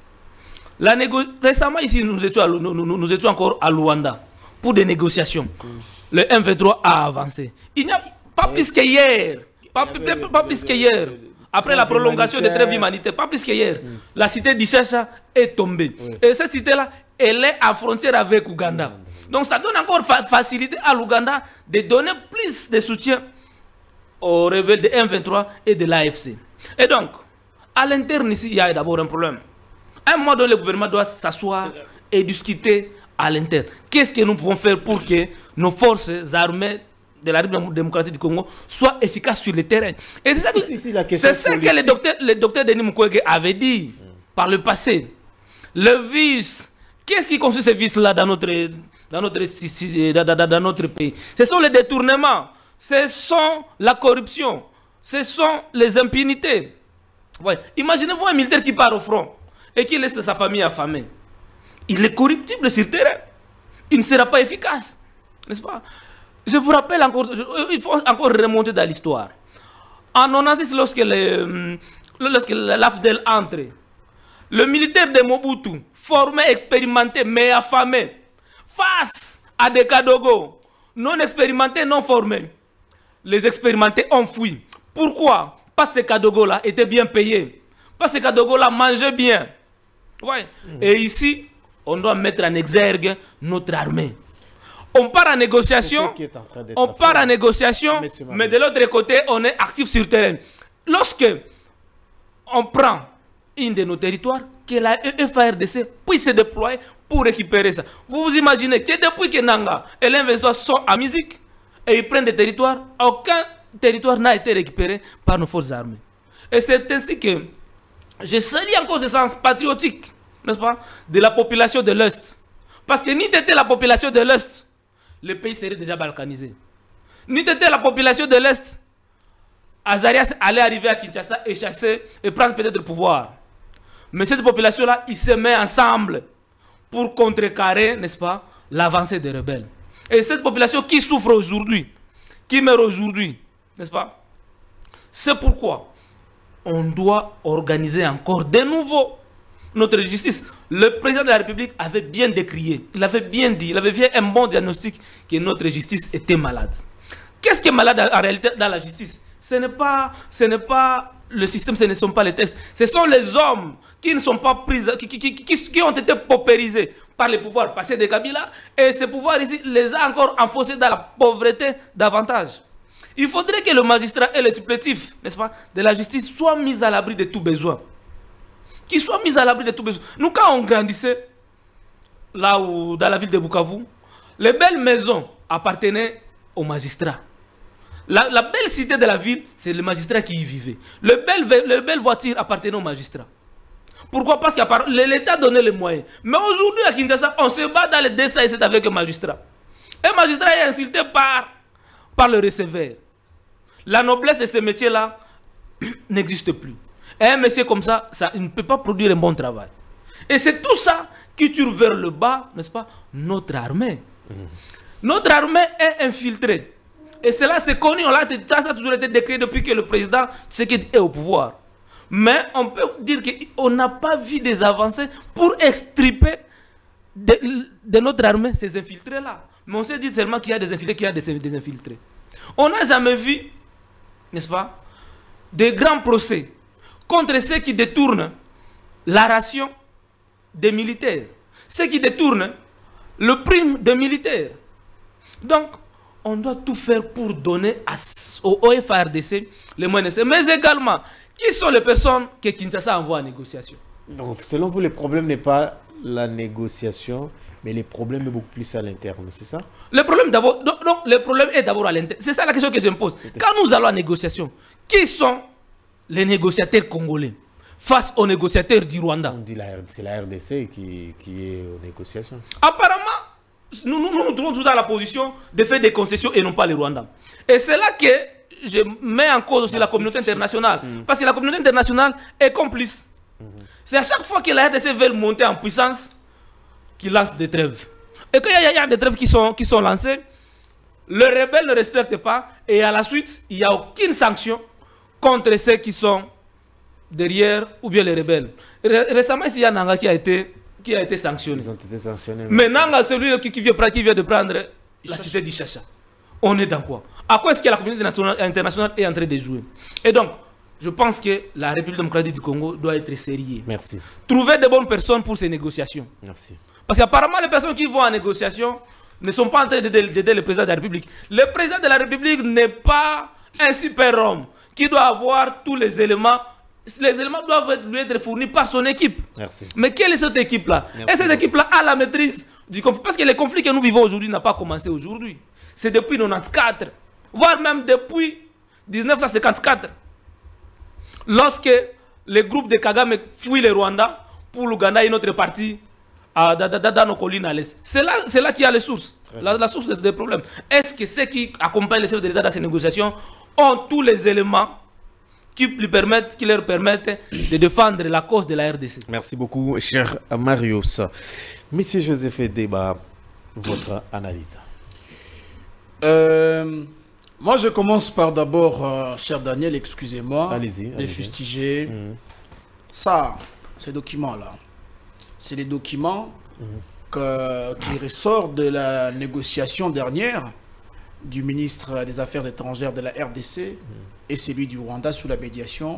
Récemment, ici, nous étions encore à Luanda pour des négociations. Le M23 a avancé. Il n'y a pas plus qu'hier. Pas plus qu'hier, après la prolongation des trêves humanitaires, pas plus qu'hier, la cité d'Ishasha est tombée. Et cette cité-là, elle est à frontière avec Ouganda. Donc ça donne encore facilité à l'Ouganda de donner plus de soutien aux rebelles de M23 et de l'AFC. Et donc, à l'interne ici, il y a d'abord un problème. À un moment donné, le gouvernement doit s'asseoir et discuter à l'interne. Qu'est-ce que nous pouvons faire pour que nos forces armées de la République démocratique du Congo soit efficace sur le terrain. Et c'est ça que le docteur Denis Mukwege avait dit par le passé. Le vice, qu'est-ce qui constitue ce vice-là dans notre pays? Ce sont les détournements, ce sont la corruption, ce sont les impunités. Ouais. Imaginez-vous un militaire qui part au front et qui laisse sa famille affamée. Il est corruptible sur le terrain. Il ne sera pas efficace. N'est-ce pas? Je vous rappelle encore, il faut encore remonter dans l'histoire. En 1996, lorsque l'AFDEL entre, le militaire de Mobutu, formé, expérimenté, mais affamé, face à des Kadogo, non expérimentés, non formés, les expérimentés ont fui. Pourquoi? Parce que ces Kadogo-là étaient bien payés. Parce que ces Kadogo-là mangeaient bien. Ouais. Et ici, on doit mettre en exergue notre armée. On part en négociation, mais de l'autre côté, on est actif sur le terrain. Lorsque on prend une de nos territoires, que la FARDC puisse se déployer pour récupérer ça. Vous vous imaginez que depuis que Nanga et l'Investoire sont à musique, et ils prennent des territoires, aucun territoire n'a été récupéré par nos forces armées. Et c'est ainsi que je salue encore ce sens patriotique, n'est-ce pas, de la population de l'Est. Parce que ni t'étais la population de l'Est, le pays serait déjà balkanisé. Ni t'étais la population de l'Est, Azarias allait arriver à Kinshasa et chasser et prendre peut-être le pouvoir. Mais cette population-là, il se met ensemble pour contrecarrer, n'est-ce pas, l'avancée des rebelles. Et cette population qui souffre aujourd'hui, qui meurt aujourd'hui, n'est-ce pas, c'est pourquoi on doit organiser encore de nouveau notre justice. Le président de la République avait bien décrié, il avait bien dit, il avait fait un bon diagnostic que notre justice était malade. Qu'est-ce qui est malade en réalité dans la justice? Ce n'est pas le système, ce ne sont pas les textes. Ce sont les hommes qui ne sont pas pris, qui ont été paupérisés par les pouvoirs passés de Kabila. Et ces pouvoirs ici les a encore enfoncés dans la pauvreté davantage. Il faudrait que le magistrat et le supplétif, n'est-ce pas, de la justice soient mis à l'abri de tout besoin. Qu'ils soient mis à l'abri de tout besoin. Nous, quand on grandissait, là où, dans la ville de Bukavu, les belles maisons appartenaient aux magistrats. La belle cité de la ville, c'est le magistrat qui y vivait. Les belles voitures appartenaient aux magistrats. Pourquoi? Parce que l'État donnait les moyens. Mais aujourd'hui, à Kinshasa, on se bat dans les dessins et c'est avec un magistrat. Un magistrat est insulté par le receveur. La noblesse de ce métier-là n'existe plus. Et un monsieur comme ça, il ne peut pas produire un bon travail. Et c'est tout ça qui tire vers le bas, n'est-ce pas, notre armée. Notre armée est infiltrée. Et cela, c'est connu. Ça a toujours été décrit depuis que le président Tshisekedi est au pouvoir. Mais on peut dire qu'on n'a pas vu des avancées pour extirper de notre armée ces infiltrés-là. Mais on s'est dit seulement qu'il y a des infiltrés, qu'il y a des infiltrés. On n'a jamais vu, n'est-ce pas, des grands procès contre ceux qui détournent la ration des militaires, ceux qui détournent le prime des militaires. Donc, on doit tout faire pour donner au FARDC les moyens nécessaires. Mais également, qui sont les personnes que Kinshasa envoie en négociation? Donc, selon vous, le problème n'est pas la négociation, mais le problème est beaucoup plus à l'interne, c'est ça? Le problème d'abord, donc, le problème est d'abord à l'interne. C'est ça la question que je me pose. Quand nous allons à négociation, qui sont les négociateurs congolais face aux négociateurs du Rwanda? On dit c'est la RDC qui est aux négociations. Apparemment, nous nous trouvons tous dans la position de faire des concessions et non pas les Rwandais. Et c'est là que je mets en cause aussi la communauté internationale. Parce que la communauté internationale est complice. C'est à chaque fois que la RDC veut monter en puissance qu'ils lancent des trêves. Et quand il y a des trêves qui sont lancées, les rebelles ne respectent pas et à la suite, il n'y a aucune sanction contre ceux qui sont derrière ou bien les rebelles. Récemment, il y a Nanga qui a été sanctionné. Ils ont été sanctionnés. Mais Nanga, celui qui vient de prendre la cité d'Ishasha. On est dans quoi? À quoi est-ce que la communauté internationale est en train de jouer? Et donc, je pense que la République démocratique du Congo doit être sérieuse. Merci. Trouver de bonnes personnes pour ces négociations. Merci. Parce qu'apparemment, les personnes qui vont en négociation ne sont pas en train d'aider le président de la République. Le président de la République n'est pas un super-homme qui doit avoir tous les éléments. Les éléments doivent lui être fournis par son équipe. Merci. Mais quelle est cette équipe-là? Et cette équipe-là a la maîtrise du conflit. Parce que les conflits que nous vivons aujourd'hui n'ont pas commencé aujourd'hui. C'est depuis 1994, voire même depuis 1954. Lorsque le groupe de Kagame fuit le Rwanda pour l'Ouganda et notre partie dans nos collines à l'est. C'est là qu'il y a les sources, la source des problèmes. Est-ce que ceux qui accompagnent les chefs de l'État dans ces négociations ont tous les éléments qui leur permettent de défendre la cause de la RDC? Merci beaucoup, cher Marius. Monsieur Joseph Débat, votre analyse. Moi, je commence par d'abord, cher Daniel, excusez-moi, de fustiger ça, ces documents-là. C'est les documents qui ressortent de la négociation dernière du ministre des Affaires étrangères de la RDC et celui du Rwanda sous la médiation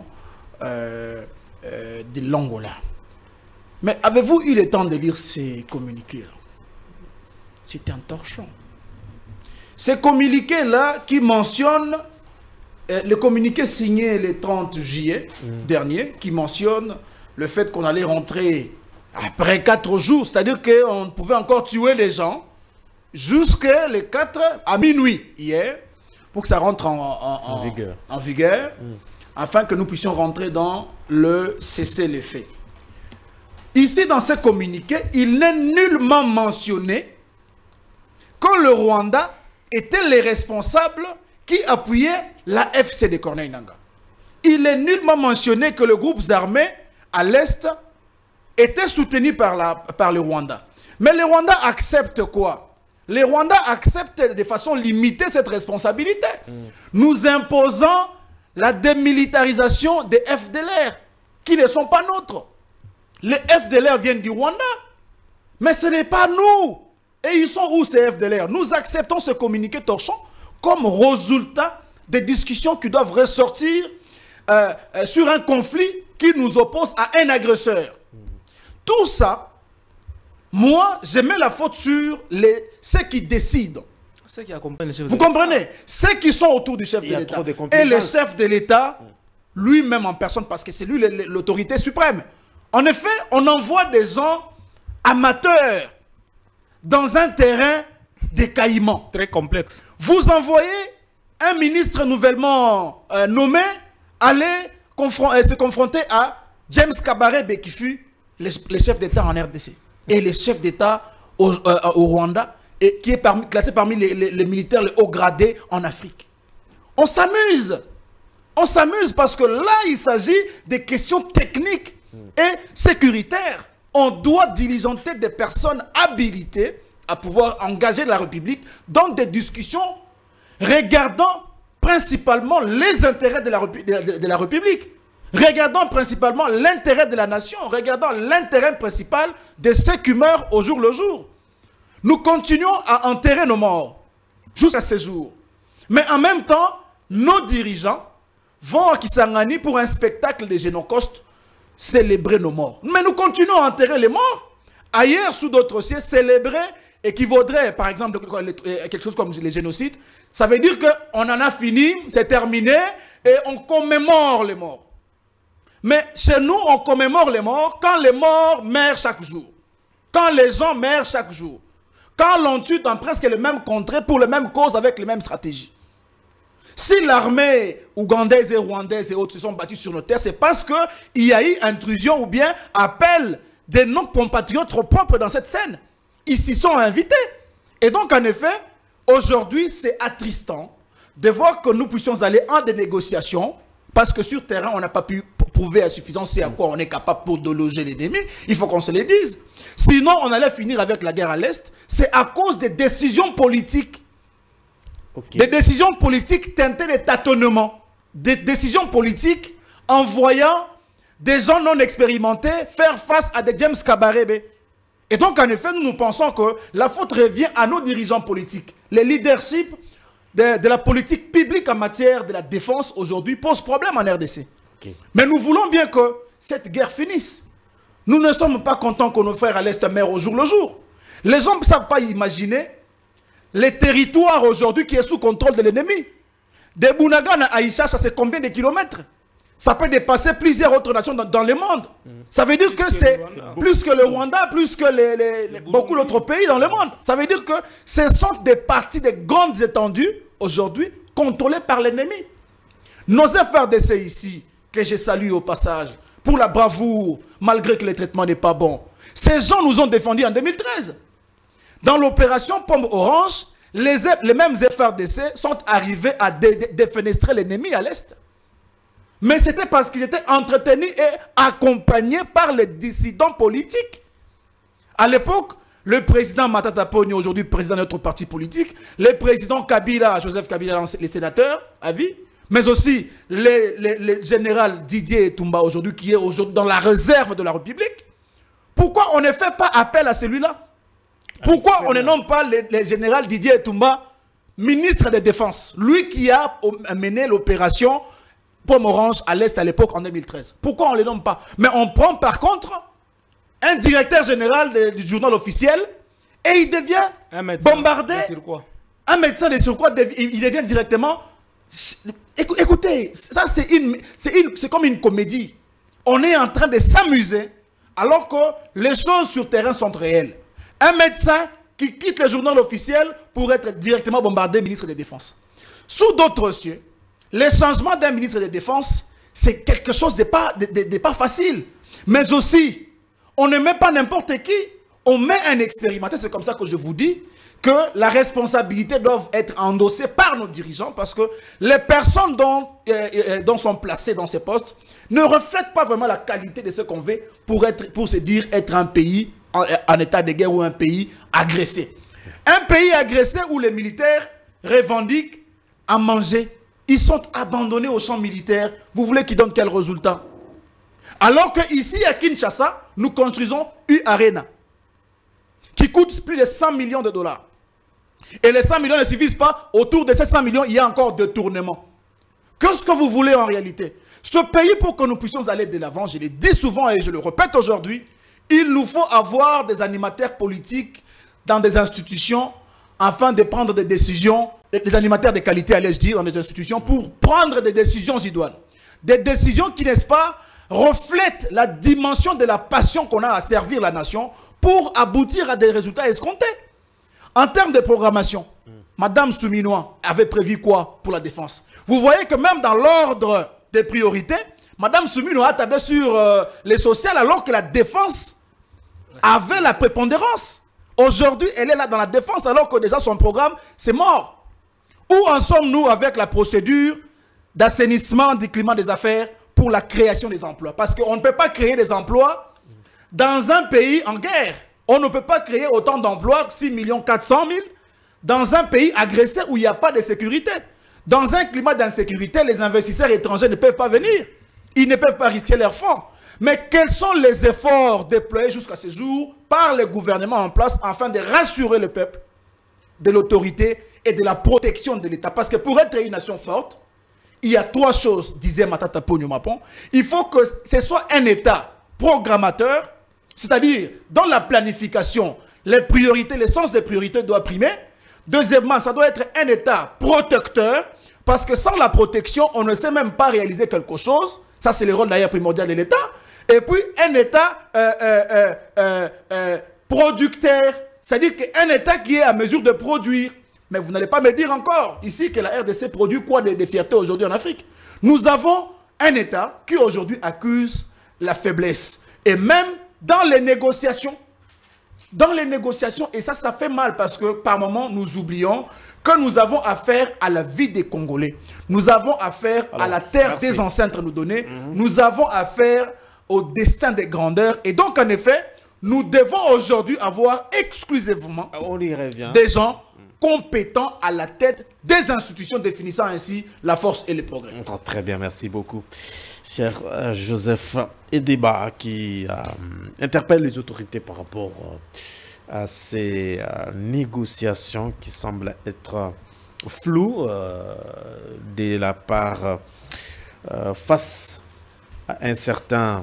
de l'Angola. Mais avez-vous eu le temps de lire ces communiqués-là? C'est un torchon. Ces communiqués-là qui mentionnent, le communiqué signé le 30 juillet dernier, qui mentionne le fait qu'on allait rentrer après 4 jours, c'est-à-dire qu'on pouvait encore tuer les gens jusqu'à les 4 à minuit hier, pour que ça rentre en vigueur, afin que nous puissions rentrer dans le cessez-le-feu. Ici, dans ce communiqué, il n'est nullement mentionné que le Rwanda était les responsables qui appuyaient la FC de Corneille Nangaa. Il est nullement mentionné que le groupe armé à l'Est était soutenu par le Rwanda. Mais le Rwanda accepte quoi? Les Rwandais acceptent de façon limitée cette responsabilité. Nous imposons la démilitarisation des FDLR, qui ne sont pas nôtres. Les FDLR viennent du Rwanda, mais ce n'est pas nous. Et ils sont où ces FDLR? Nous acceptons ce communiqué torchon comme résultat des discussions qui doivent ressortir sur un conflit qui nous oppose à un agresseur. Tout ça, moi, je mets la faute sur ceux qui décident. Ceux qui accompagnent le chef de Vous l'État. comprenez? Ceux qui sont autour du chef de l'État. Et le chef de l'État, lui-même en personne, parce que c'est lui l'autorité suprême. En effet, on envoie des gens amateurs dans un terrain d'écaillement. Très complexe. Vous envoyez un ministre nouvellement nommé aller se confronter à James Kabarebe, qui fut le chef d'État en RDC. Et le chef d'État au Rwanda, et qui est classé parmi les militaires les hauts gradés en Afrique. On s'amuse. On s'amuse parce que là, il s'agit des questions techniques et sécuritaires. On doit diligenter des personnes habilitées à pouvoir engager la République dans des discussions regardant principalement les intérêts de la République, regardant principalement l'intérêt de la nation, regardant l'intérêt principal de ceux qui meurent au jour le jour. Nous continuons à enterrer nos morts jusqu'à ce jour. Mais en même temps, nos dirigeants vont à Kisangani pour un spectacle de génocostes célébrer nos morts. Mais nous continuons à enterrer les morts. Ailleurs, sous d'autres cieux, célébrer équivaudrait, par exemple, quelque chose comme les génocides. Ça veut dire qu'on en a fini, c'est terminé, et on commémore les morts. Mais chez nous, on commémore les morts quand les morts meurent chaque jour. Quand les gens meurent chaque jour. Quand l'on tue dans presque les mêmes contrées pour les mêmes causes avec les mêmes stratégies. Si l'armée ougandaise et rwandaise et autres se sont battus sur nos terres, c'est parce qu'il y a eu intrusion ou bien appel de nos compatriotes trop propres dans cette scène. Ils s'y sont invités. Et donc, en effet, aujourd'hui, c'est attristant de voir que nous puissions aller en des négociations parce que sur terrain, on n'a pas pu prouver à suffisance c'est à quoi on est capable pour déloger l'ennemi. Il faut qu'on se le dise. Sinon, on allait finir avec la guerre à l'Est. C'est à cause des décisions politiques. Okay. Des décisions politiques teintées de tâtonnement. Des décisions politiques envoyant des gens non expérimentés faire face à des James Kabarebe. Et donc, en effet, nous pensons que la faute revient à nos dirigeants politiques. Le leadership de la politique publique en matière de la défense aujourd'hui pose problème en RDC. Okay. Mais nous voulons bien que cette guerre finisse. Nous ne sommes pas contents que nos frères à l'Est meurent au jour le jour. Les gens ne savent pas imaginer les territoires aujourd'hui qui est sous contrôle de l'ennemi. De Bunagana à Aïcha, ça c'est combien de kilomètres? Ça peut dépasser plusieurs autres nations dans le monde. Ça veut dire que c'est plus que le Rwanda, plus que beaucoup d'autres pays dans le monde. Ça veut dire que ce sont des parties de grandes étendues, aujourd'hui, contrôlées par l'ennemi. Nos FRDC ici, que je salue au passage, pour la bravoure, malgré que le traitement n'est pas bon. Ces gens nous ont défendus en 2013. Dans l'opération Pomme Orange, les mêmes FRDC sont arrivés à défenestrer l'ennemi à l'Est. Mais c'était parce qu'ils étaient entretenus et accompagnés par les dissidents politiques. À l'époque, le président Matata Ponyo, aujourd'hui président de notre parti politique, le président Kabila, Joseph Kabila, les sénateurs à vie, mais aussi le général Didier Etumba, aujourd'hui, qui est aujourd'hui dans la réserve de la République. Pourquoi on ne fait pas appel à celui-là? Pourquoi on ne nomme pas le général Didier Etumba ministre de Défense? Lui qui a mené l'opération Pomme Orange à l'Est à l'époque en 2013. Pourquoi on ne les nomme pas? Mais on prend par contre un directeur général du journal officiel et il devient bombardé. Un médecin de surcroît, il devient directement... Écoutez, ça c'est comme une comédie. On est en train de s'amuser alors que les choses sur terrain sont réelles. Un médecin qui quitte le journal officiel pour être directement bombardé ministre de la Défense. Sous d'autres cieux, le changement d'un ministre de la Défense, c'est quelque chose de pas facile. Mais aussi, on ne met pas n'importe qui, on met un expérimenté. C'est comme ça que je vous dis que la responsabilité doit être endossée par nos dirigeants parce que les personnes dont sont placées dans ces postes ne reflètent pas vraiment la qualité de ce qu'on veut pour se dire être un pays en état de guerre ou un pays agressé. Un pays agressé où les militaires revendiquent à manger. Ils sont abandonnés au champ militaire. Vous voulez qu'ils donnent quel résultat? Alors qu'ici à Kinshasa, nous construisons U-Arena qui coûte plus de 100 millions de dollars. Et les 100 millions ne suffisent pas. Autour de ces 100 millions, il y a encore détournement. Qu'est-ce que vous voulez en réalité? Ce pays, pour que nous puissions aller de l'avant, je l'ai dit souvent et je le répète aujourd'hui, il nous faut avoir des animateurs politiques dans des institutions afin de prendre des décisions, des animateurs de qualité, allais-je dire, dans des institutions pour prendre des décisions idoines. Des décisions qui, n'est-ce pas, reflètent la dimension de la passion qu'on a à servir la nation pour aboutir à des résultats escomptés. En termes de programmation, Madame Souminois avait prévu quoi pour la défense? Vous voyez que même dans l'ordre des priorités, Madame Souminois a tablé sur les sociales alors que la défense avait la prépondérance. Aujourd'hui, elle est là dans la défense alors que déjà son programme, c'est mort. Où en sommes-nous avec la procédure d'assainissement du climat des affaires pour la création des emplois? Parce qu'on ne peut pas créer des emplois dans un pays en guerre. On ne peut pas créer autant d'emplois, 6 400 000, dans un pays agressé où il n'y a pas de sécurité. Dans un climat d'insécurité, les investisseurs étrangers ne peuvent pas venir. Ils ne peuvent pas risquer leurs fonds. Mais quels sont les efforts déployés jusqu'à ce jour par le gouvernement en place afin de rassurer le peuple de l'autorité et de la protection de l'État? Parce que pour être une nation forte, il y a 3 choses, disait Matata Ponyo Mapon. Il faut que ce soit un État programmateur, c'est-à-dire dans la planification, les priorités, le sens des priorités doit primer. Deuxièmement, ça doit être un État protecteur, parce que sans la protection, on ne sait même pas réaliser quelque chose. Ça, c'est le rôle d'ailleurs primordial de l'État. Et puis, un État producteur, c'est-à-dire qu'un État qui est à mesure de produire. Mais vous n'allez pas me dire encore ici que la RDC produit quoi de fierté aujourd'hui en Afrique. Nous avons un État qui aujourd'hui accuse la faiblesse. Et même dans les négociations, et ça fait mal parce que par moments, nous oublions que nous avons affaire à la vie des Congolais. Nous avons affaire à la terre des ancêtres nous donnés. Nous avons affaire au destin des grandeurs. Et donc, en effet, nous devons aujourd'hui avoir exclusivement des gens compétents à la tête des institutions définissant ainsi la force et le progrès. Très bien, merci beaucoup. Cher Joseph Edeba, qui interpelle les autorités par rapport à ces négociations qui semblent être floues de la part face à un certain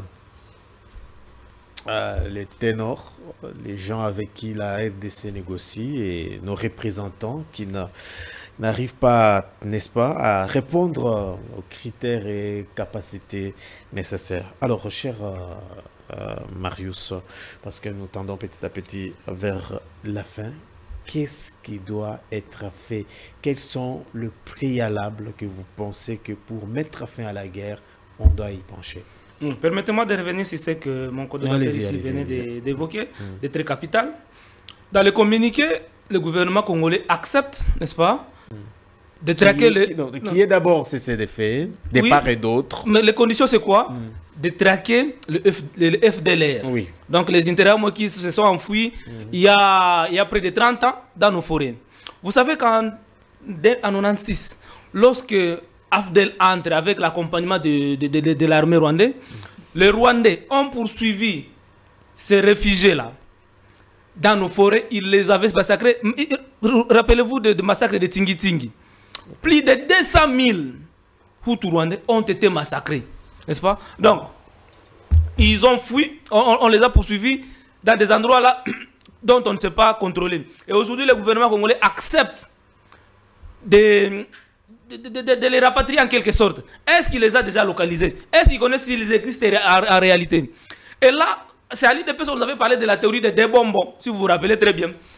les ténors, les gens avec qui la RDC négocie et nos représentants qui n'arrivent pas, n'est-ce pas, à répondre aux critères et capacités nécessaires. Alors, cher Marius, parce que nous tendons petit à petit vers la fin, qu'est-ce qui doit être fait? Quels sont les préalables que vous pensez que pour mettre fin à la guerre, on doit y pencher? Permettez-moi de revenir sur ce que mon coordonnateur ici venait d'évoquer, de très capital. Dans le communiqué, le gouvernement congolais accepte, n'est-ce pas, de traquer qui est d'abord cessé des faits, des part et d'autres. Mais les conditions, c'est quoi? De traquer le FDLR. Oui. Donc les intérêts qui se sont enfouis il y a près de 30 ans dans nos forêts. Vous savez qu'en 1996, lorsque Afdel entre avec l'accompagnement de l'armée rwandaise, les Rwandais ont poursuivi ces réfugiés-là dans nos forêts. Ils les avaient massacrés. Rappelez-vous de massacre de Tingi Tingi. Plus de 200 000 Hutus rwandais ont été massacrés. N'est-ce pas? Donc, ils ont fui, on les a poursuivis dans des endroits là dont on ne sait pas contrôler. Et aujourd'hui, le gouvernement congolais accepte de les rapatrier en quelque sorte. Est-ce qu'il les a déjà localisés? Est-ce qu'ils connaissent s'ils existent en réalité? Et là, c'est à l'IDP que vous avez parlé de la théorie des bonbons, si vous vous rappelez très bien.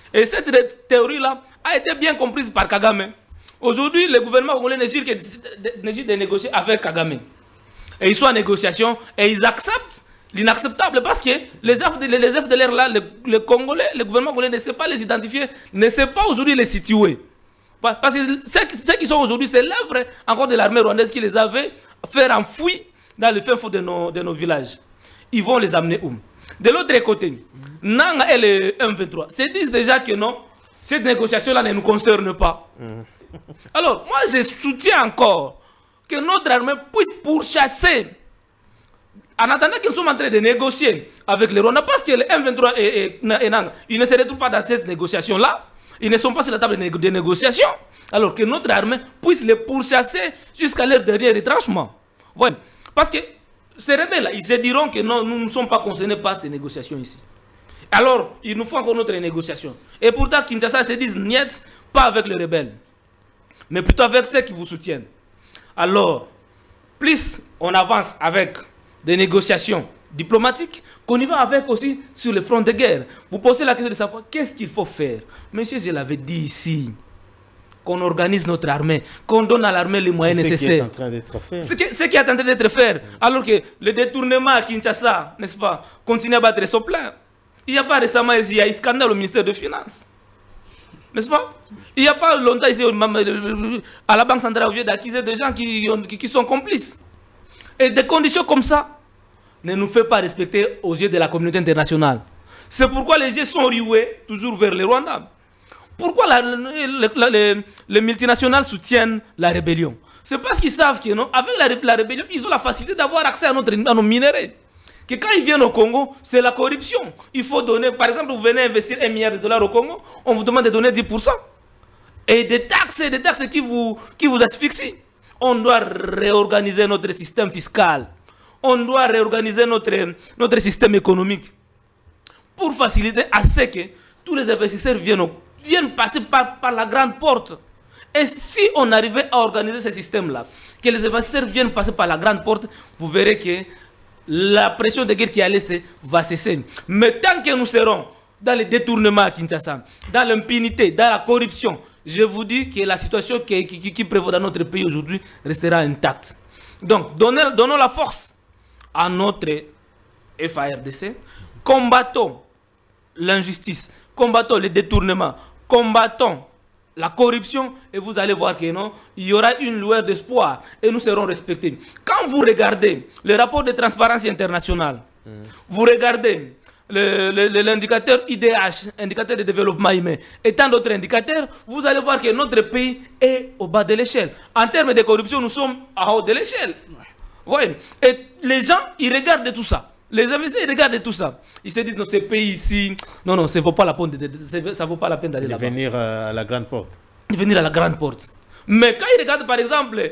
Et cette théorie-là a été bien comprise par Kagame. Aujourd'hui, le gouvernement congolais ne gère de négocier avec Kagame. Et ils sont en négociation et ils acceptent l'inacceptable parce que les FDLR là, le gouvernement congolais ne sait pas les identifier, ne sait pas aujourd'hui les situer. Parce que ceux qui sont aujourd'hui, c'est l'œuvre encore de l'armée rwandaise qui les avait fait enfouir dans le fin fond de nos villages. Ils vont les amener où? De l'autre côté, Nanga et le M23 se disent déjà que non, cette négociation-là ne nous concerne pas. Alors, moi, je soutiens encore que notre armée puisse pourchasser, en attendant qu'ils soient en train de négocier avec les Rwandais, parce que le M23 et Nanga, ils ne se retrouvent pas dans cette négociation-là. Ils ne sont pas sur la table de négociation. Alors que notre armée puisse les pourchasser jusqu'à leur dernier retranchement. Voilà. Parce que ces rebelles-là, ils se diront que non, nous ne sommes pas concernés par ces négociations ici. Alors, il nous faut encore notre négociation. Et pourtant, Kinshasa se disent niet, pas avec les rebelles, mais plutôt avec ceux qui vous soutiennent. Alors, plus on avance avec des négociations diplomatiques, qu'on y va avec aussi sur le front de guerre. Vous posez la question de savoir qu'est-ce qu'il faut faire. Monsieur, je l'avais dit ici, qu'on organise notre armée, qu'on donne à l'armée les moyens nécessaires. Ce qui est en train d'être fait. Alors que le détournement à Kinshasa, n'est-ce pas, continue à battre son plein. Il n'y a pas récemment ici, il y a un scandale au ministère des Finances. N'est-ce pas? Il n'y a pas longtemps ici, à la Banque centrale, au lieu d'accuser des gens qui sont complices. Et des conditions comme ça ne nous fait pas respecter aux yeux de la communauté internationale. C'est pourquoi les yeux sont rioués toujours vers le Rwanda. Pourquoi les multinationales soutiennent la rébellion? C'est parce qu'ils savent que non, avec la rébellion, ils ont la facilité d'avoir accès à nos minéraux. Que quand ils viennent au Congo, c'est la corruption. Il faut donner, par exemple, vous venez investir $1 milliard au Congo, on vous demande de donner 10%. Et des taxes qui vous asphyxient. On doit réorganiser notre système fiscal. On doit réorganiser notre système économique pour faciliter à ce que tous les investisseurs viennent passer par la grande porte. Et si on arrivait à organiser ce système-là, que les investisseurs viennent passer par la grande porte, vous verrez que la pression de guerre qui est à l'Est va cesser. Mais tant que nous serons dans les détournements à Kinshasa, dans l'impunité, dans la corruption, je vous dis que la situation qui prévaut dans notre pays aujourd'hui restera intacte. Donc, donnons la force à notre FARDC, combattons l'injustice, combattons les détournements, combattons la corruption et vous allez voir que non, il y aura une lueur d'espoir et nous serons respectés. Quand vous regardez le rapport de transparence internationale, vous regardez l'indicateur IDH, indicateur de développement humain, et tant d'autres indicateurs, vous allez voir que notre pays est au bas de l'échelle. En termes de corruption, nous sommes en haut de l'échelle. Ouais. Et les gens, ils regardent tout ça. Les investisseurs, ils regardent tout ça. Ils se disent, non, ce pays ici, non, ça ne vaut pas la peine d'aller là-bas. Venir à la grande porte. Venir à la grande porte. Mais quand ils regardent, par exemple,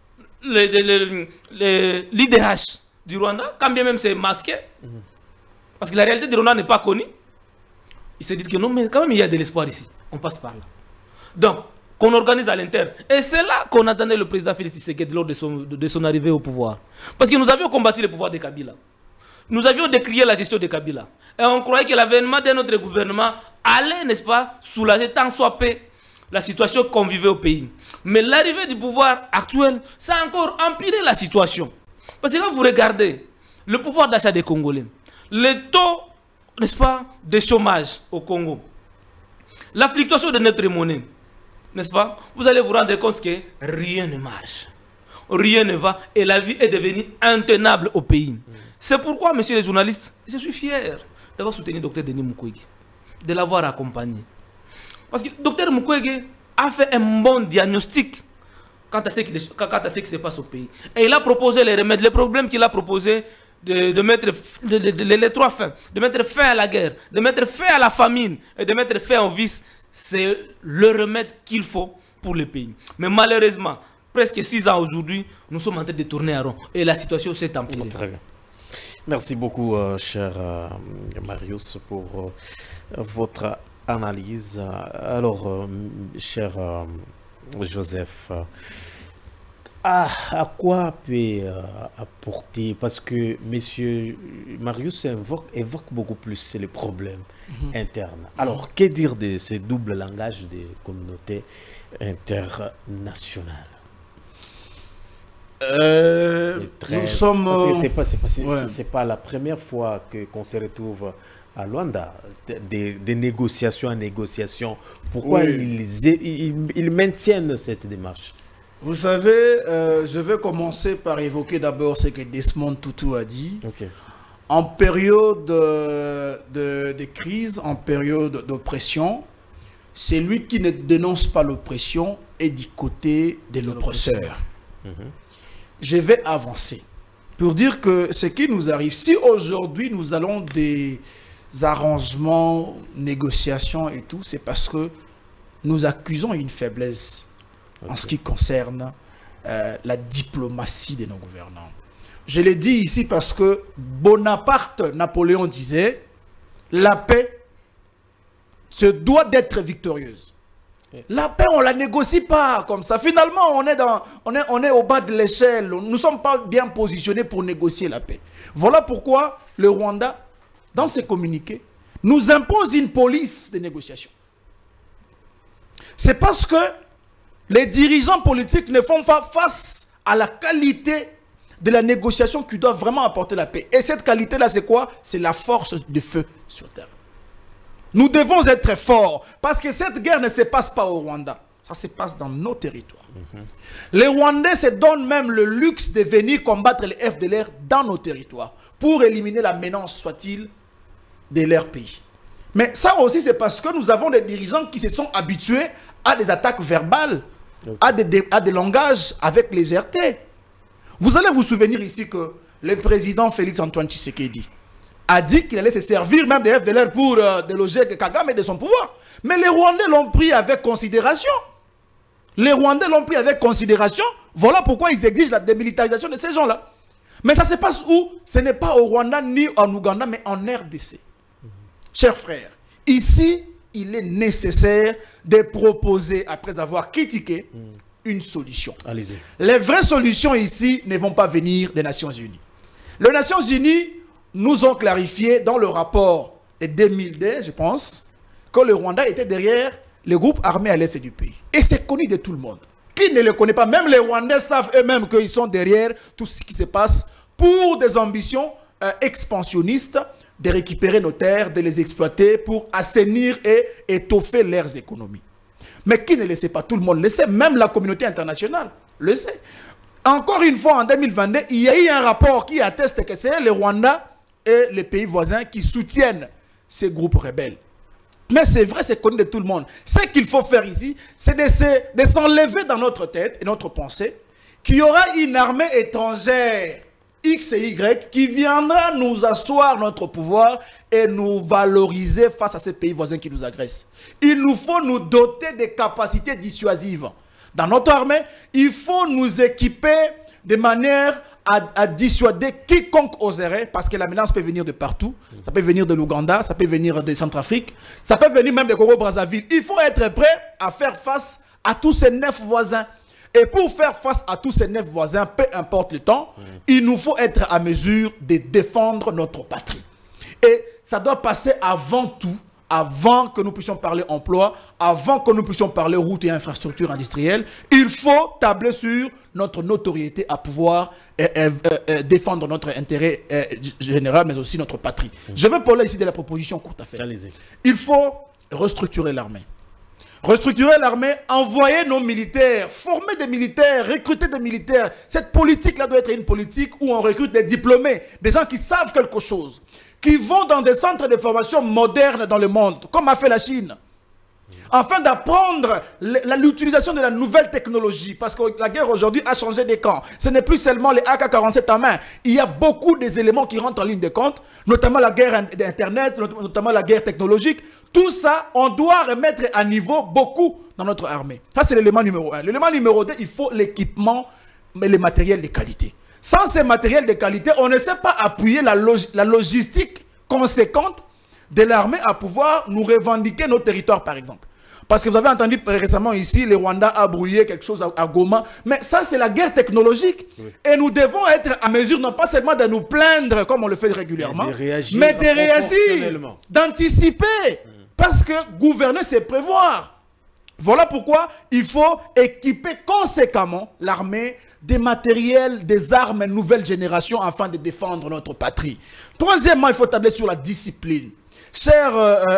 l'IDH du Rwanda, quand bien même c'est masqué, parce que la réalité du Rwanda n'est pas connue, ils se disent que non, mais quand même, il y a de l'espoir ici. On passe par là. Donc, qu'on organise à l'interne. Et c'est là qu'on attendait le président Félix Tshisekedi lors de son arrivée au pouvoir. Parce que nous avions combattu le pouvoir de Kabila. Nous avions décrié la gestion de Kabila. Et on croyait que l'avènement de notre gouvernement allait, n'est-ce pas, soulager tant soit peu la situation qu'on vivait au pays. Mais l'arrivée du pouvoir actuel, ça a encore empiré la situation. Parce que quand vous regardez le pouvoir d'achat des Congolais, le taux, n'est-ce pas, de chômage au Congo, la fluctuation de notre monnaie, n'est-ce pas, vous allez vous rendre compte que rien ne marche. Rien ne va et la vie est devenue intenable au pays. C'est pourquoi, messieurs les journalistes, je suis fier d'avoir soutenu le Dr Denis Mukwege, de l'avoir accompagné. Parce que le Dr Mukwege a fait un bon diagnostic quant à ce qui se passe au pays. Et il a proposé les remèdes, les problèmes qu'il a proposé de mettre les trois fins, de mettre fin à la guerre, de mettre fin à la famine et de mettre fin au vice. C'est le remède qu'il faut pour le pays. Mais malheureusement, presque 6 ans aujourd'hui, nous sommes en train de tourner à rond. Et la situation s'est empirée. Très bien. Merci beaucoup, cher Marius, pour votre analyse. Alors, cher Joseph, À quoi peut apporter? Parce que M. Marius évoque beaucoup plus les problèmes internes. Alors, que dire de ce double langage des communautés internationales? Nous sommes... C'est pas la première fois qu'on se retrouve à Luanda, des négociations à négociations. Pourquoi ils maintiennent cette démarche? Vous savez, je vais commencer par évoquer d'abord ce que Desmond Tutu a dit. En période de crise, en période d'oppression, c'est lui qui ne dénonce pas l'oppression est du côté de l'oppresseur. Je vais avancer pour dire que ce qui nous arrive, si aujourd'hui nous allons des arrangements, négociations et tout, c'est parce que nous accusons une faiblesse en ce qui concerne la diplomatie de nos gouvernants. Je l'ai dit ici parce que Bonaparte, Napoléon disait, la paix se doit d'être victorieuse. La paix, on ne la négocie pas comme ça. Finalement, on est au bas de l'échelle. Nous ne sommes pas bien positionnés pour négocier la paix. Voilà pourquoi le Rwanda, dans ses communiqués, nous impose une police de négociation. C'est parce que les dirigeants politiques ne font pas face à la qualité de la négociation qui doit vraiment apporter la paix. Et cette qualité-là, c'est quoi? C'est la force de feu sur terre. Nous devons être forts parce que cette guerre ne se passe pas au Rwanda. Ça se passe dans nos territoires. Les Rwandais se donnent même le luxe de venir combattre les FDLR dans nos territoires pour éliminer la menace, soit-il, de leur pays. Mais ça aussi, c'est parce que nous avons des dirigeants qui se sont habitués à des attaques verbales, à des langages avec légèreté. Vous allez vous souvenir ici que le président Félix-Antoine Tshisekedi a dit qu'il allait se servir même des FDLR pour déloger Kagame de son pouvoir. Mais les Rwandais l'ont pris avec considération. Les Rwandais l'ont pris avec considération. Voilà pourquoi ils exigent la démilitarisation de ces gens-là. Mais ça se passe où? Ce n'est pas au Rwanda ni en Ouganda, mais en RDC. Chers frères, ici, il est nécessaire de proposer, après avoir critiqué, une solution. Allez-y. Les vraies solutions ici ne vont pas venir des Nations Unies. Les Nations Unies nous ont clarifié dans le rapport de 2002, je pense, que le Rwanda était derrière les groupes armés à l'est du pays. Et c'est connu de tout le monde. Qui ne le connaît pas? Même les Rwandais savent eux-mêmes qu'ils sont derrière tout ce qui se passe pour des ambitions expansionnistes, de récupérer nos terres, de les exploiter pour assainir et étoffer leurs économies. Mais qui ne le sait pas? Tout le monde le sait, même la communauté internationale le sait. Encore une fois, en 2022, il y a eu un rapport qui atteste que c'est le Rwanda et les pays voisins qui soutiennent ces groupes rebelles. Mais c'est vrai, c'est connu de tout le monde. Ce qu'il faut faire ici, c'est de s'enlever dans notre tête et notre pensée qu'il y aura une armée étrangère X et Y qui viendra nous asseoir notre pouvoir et nous valoriser face à ces pays voisins qui nous agressent. Il nous faut nous doter des capacités dissuasives. Dans notre armée, il faut nous équiper de manière à dissuader quiconque oserait, parce que la menace peut venir de partout. Ça peut venir de l'Ouganda, ça peut venir de Centrafrique, ça peut venir même de Congo-Brazzaville. Il faut être prêt à faire face à tous ces 9 voisins. Et pour faire face à tous ces 9 voisins, peu importe le temps, il nous faut être à mesure de défendre notre patrie. Et ça doit passer avant tout, avant que nous puissions parler emploi, avant que nous puissions parler routes et infrastructures industrielles. Il faut tabler sur notre notoriété à pouvoir défendre notre intérêt général, mais aussi notre patrie. Je vais parler ici de la proposition courte à faire. Il faut restructurer l'armée. Restructurer l'armée, envoyer nos militaires, former des militaires, recruter des militaires. Cette politique-là doit être une politique où on recrute des diplômés, des gens qui savent quelque chose, qui vont dans des centres de formation modernes dans le monde, comme a fait la Chine, afin d'apprendre l'utilisation de la nouvelle technologie, parce que la guerre aujourd'hui a changé des camps. Ce n'est plus seulement les AK-47 en main. Il y a beaucoup des éléments qui rentrent en ligne de compte, notamment la guerre d'Internet, notamment la guerre technologique. Tout ça, on doit remettre à niveau beaucoup dans notre armée. Ça, c'est l'élément numéro 1. L'élément numéro 2, il faut l'équipement, mais les matériels de qualité. Sans ces matériels de qualité, on ne sait pas appuyer la logistique conséquente de l'armée à pouvoir nous revendiquer nos territoires, par exemple. Parce que vous avez entendu récemment ici, le Rwanda a brouillé quelque chose à Goma. Mais ça, c'est la guerre technologique. Oui. Et nous devons être à mesure, non pas seulement de nous plaindre, comme on le fait régulièrement, mais de réagir, d'anticiper. Parce que gouverner, c'est prévoir. Voilà pourquoi il faut équiper conséquemment l'armée des matériels, des armes nouvelle génération afin de défendre notre patrie. Troisièmement, il faut tabler sur la discipline. Cher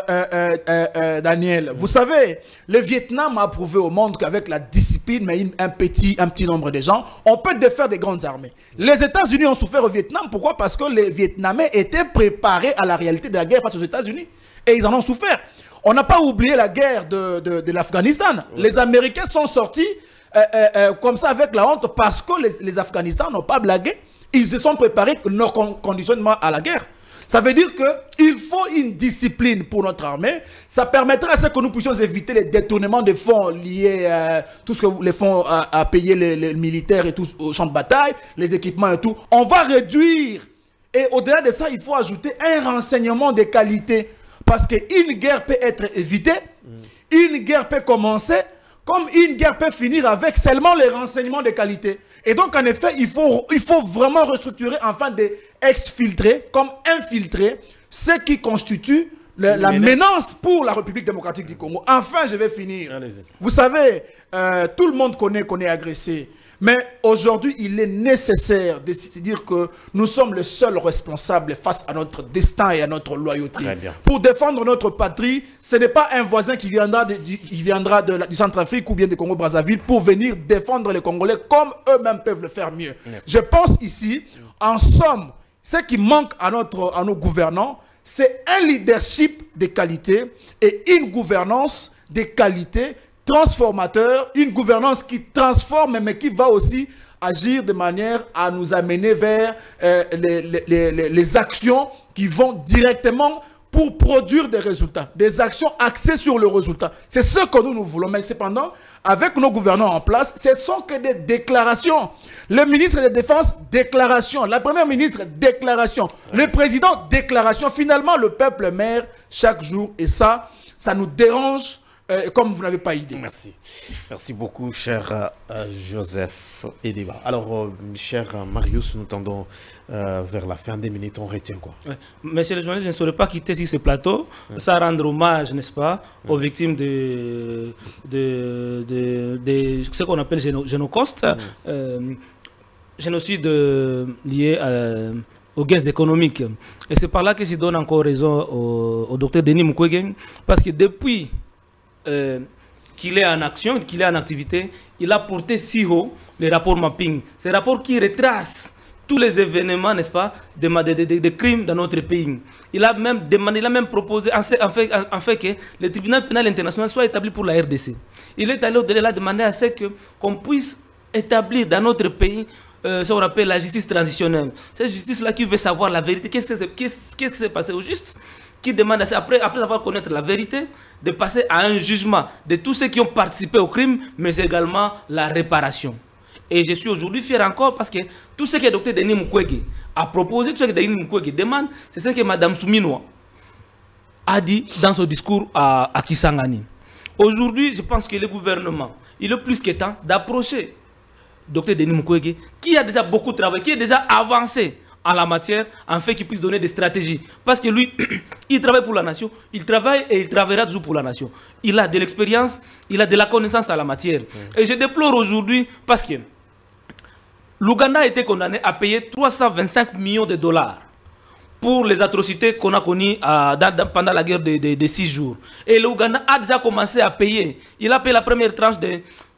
Daniel, vous savez, le Vietnam a prouvé au monde qu'avec la discipline, mais un petit nombre de gens, on peut défaire des grandes armées. Les États-Unis ont souffert au Vietnam. Pourquoi? Parce que les Vietnamiens étaient préparés à la réalité de la guerre face aux États-Unis. Et ils en ont souffert. On n'a pas oublié la guerre de l'Afghanistan. Les Américains sont sortis comme ça avec la honte parce que les Afghanistans n'ont pas blagué. Ils se sont préparés leur conditionnement à la guerre. Ça veut dire qu'il faut une discipline pour notre armée. Ça permettra à ce que nous puissions éviter les détournements de fonds liés à tout ce que les fonds à payer les militaires et tout au champ de bataille, les équipements et tout. On va réduire. Et au-delà de ça, il faut ajouter un renseignement de qualité. Parce qu'une guerre peut être évitée, une guerre peut commencer, comme une guerre peut finir avec seulement les renseignements de qualité. Et donc, en effet, il faut vraiment restructurer afin d'exfiltrer, comme infiltrer, ce qui constitue la menace pour la République démocratique du Congo. Enfin, je vais finir. Vous savez, tout le monde connaît qu'on est agressé. Mais aujourd'hui, il est nécessaire de se dire que nous sommes les seuls responsables face à notre destin et à notre loyauté. Pour défendre notre patrie, ce n'est pas un voisin qui viendra du Centrafrique ou bien du Congo-Brazzaville pour venir défendre les Congolais comme eux-mêmes peuvent le faire mieux. Merci. Je pense ici, en somme, ce qui manque à nos gouvernants, c'est un leadership de qualité et une gouvernance de qualité transformateur, une gouvernance qui transforme mais qui va aussi agir de manière à nous amener vers les actions qui vont directement pour produire des résultats, des actions axées sur le résultat. C'est ce que nous voulons. Mais cependant, avec nos gouvernants en place, ce sont que des déclarations. Le ministre de la Défense, déclaration. La première ministre, déclaration. Le président, déclaration. Finalement, le peuple meurt chaque jour. Et ça nous dérange. Comme vous n'avez pas idée. Merci. Merci beaucoup, cher Joseph Edeba. Alors, cher Marius, nous tendons vers la fin des minutes. On retient quoi? Monsieur le journaliste, je ne saurais pas quitter sur ce plateau sans rendre hommage, n'est-ce pas, aux victimes de ce qu'on appelle génocauste, génocide lié aux guerres économiques. Et c'est par là que je donne encore raison au docteur Denis Mukwege, parce que depuis qu'il est en action, qu'il est en activité, il a porté si haut les rapports mapping. Ces rapports qui retracent tous les événements, n'est-ce pas, de crimes dans notre pays. Il a même demandé, il a même proposé, en fait que le tribunal pénal international soit établi pour la RDC. Il est allé au-delà, il a demandé à ce qu'on puisse établir dans notre pays ce qu'on appelle la justice transitionnelle. Cette justice-là qui veut savoir la vérité, qu'est-ce qui s'est passé au juste, qui demande, après avoir connaître la vérité, de passer à un jugement de tous ceux qui ont participé au crime, mais également la réparation. Et je suis aujourd'hui fier encore parce que tout ce que le docteur Denis Mukwege a proposé, tout ce que Denis Mukwege demande, c'est ce que Mme Souminoa a dit dans son discours à Kisangani. Aujourd'hui, je pense que le gouvernement, il est plus que temps d'approcher le docteur Denis Mukwege, qui a déjà beaucoup travaillé, qui est déjà avancé en la matière, en fait qu'il puisse donner des stratégies. Parce que lui, il travaille pour la nation, il travaille et il travaillera toujours pour la nation. Il a de l'expérience, il a de la connaissance en la matière. Et je déplore aujourd'hui parce que l'Ouganda a été condamné à payer 325 millions de dollars pour les atrocités qu'on a connues pendant la guerre de 6 jours. Et l'Ouganda a déjà commencé à payer. Il a payé la première tranche de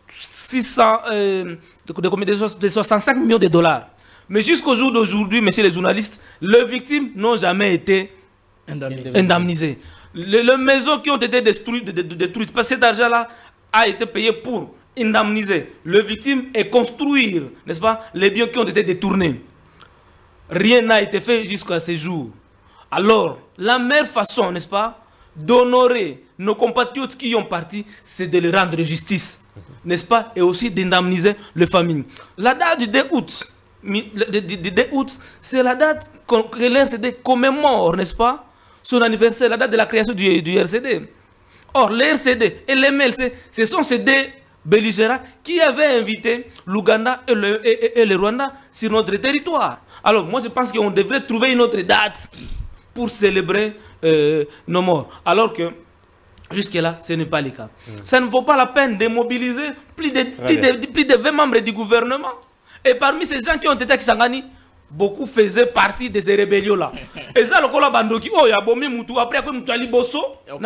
65 millions de dollars. Mais jusqu'au jour d'aujourd'hui, messieurs les journalistes, les victimes n'ont jamais été indemnisées. Les maisons qui ont été détruites, parce que cet argent-là a été payé pour indemniser les victimes et construire, n'est-ce pas, les biens qui ont été détournés. Rien n'a été fait jusqu'à ce jour. Alors, la meilleure façon, n'est-ce pas, d'honorer nos compatriotes qui ont parti, c'est de leur rendre justice, n'est-ce pas, et aussi d'indemniser les familles. La date du 2 août, c'est la date que l'RCD commémore, n'est-ce pas, son anniversaire, la date de la création du RCD. Or, les RCD et les MLC, ce sont ces deux belligérants qui avaient invité l'Ouganda et le Rwanda sur notre territoire. Alors, moi, je pense qu'on devrait trouver une autre date pour célébrer nos morts. Alors que, jusque-là, ce n'est pas le cas. Ça ne vaut pas la peine de mobiliser plus de 20 membres du gouvernement. Et parmi ces gens qui ont été à Kisangani, beaucoup faisaient partie de ces rébellions-là. Et ça, le Kola Bandoki, oh, il y a Bomi Moutou, après, il y a Liboso,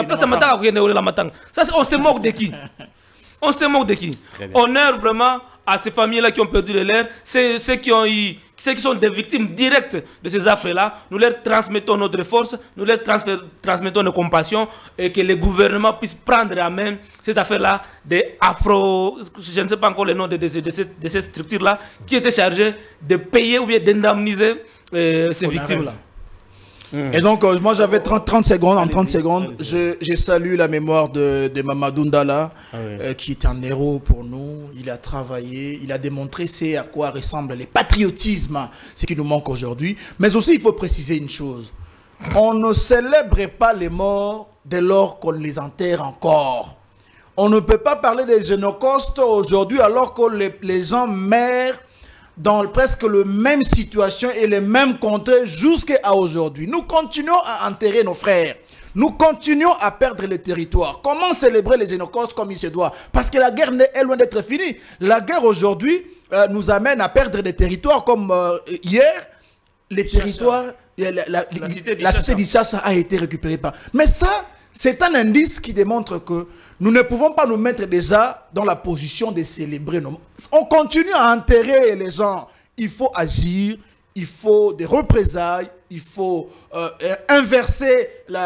ça, on se moque de qui? On se moque de qui? Honneur vraiment à ces familles-là qui ont perdu le leur, ceux qui sont des victimes directes de ces affaires-là. Nous leur transmettons notre force, nous leur transmettons nos compassions et que le gouvernement puisse prendre à main cette affaire-là des afro, je ne sais pas encore le nom de cette structure-là, qui était chargée de payer ou bien d'indemniser ces victimes-là. Et donc, moi j'avais 30 secondes. En 30 secondes, je salue la mémoire de Mamadou Ndala, qui est un héros pour nous. Il a travaillé, il a démontré c'est à quoi ressemble le patriotisme, ce qui nous manque aujourd'hui. Mais aussi, il faut préciser une chose. On ne célèbre pas les morts dès lors qu'on les enterre encore. On ne peut pas parler des génocaustes aujourd'hui alors que les gens meurent dans presque la même situation et les mêmes contrées jusqu'à aujourd'hui. Nous continuons à enterrer nos frères. Nous continuons à perdre les territoires. Comment célébrer les génocaustes comme il se doit? Parce que la guerre est loin d'être finie. La guerre aujourd'hui nous amène à perdre des territoires comme hier. Les territoires, la cité d'Ishasha a été récupérée par... Mais ça, c'est un indice qui démontre que nous ne pouvons pas nous mettre déjà dans la position de célébrer nos... On continue à enterrer les gens. Il faut agir, il faut des représailles, il faut inverser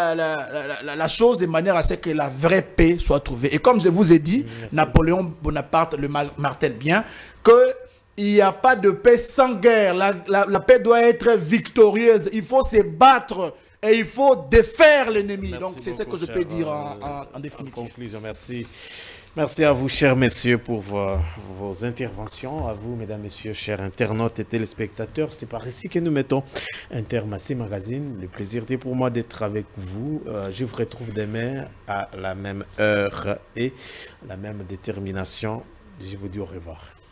la chose de manière à ce que la vraie paix soit trouvée. Et comme je vous ai dit, Napoléon Bonaparte le martèle bien, qu'il n'y a pas de paix sans guerre. La paix doit être victorieuse. Il faut se battre. Et il faut défaire l'ennemi. Donc c'est ce que je peux dire en définitive. En conclusion, merci. Merci à vous, chers messieurs, pour vos interventions. À vous, mesdames, messieurs, chers internautes et téléspectateurs. C'est par ici que nous mettons un terme à ces magazines. Le plaisir est pour moi d'être avec vous. Je vous retrouve demain à la même heure et la même détermination. Je vous dis au revoir.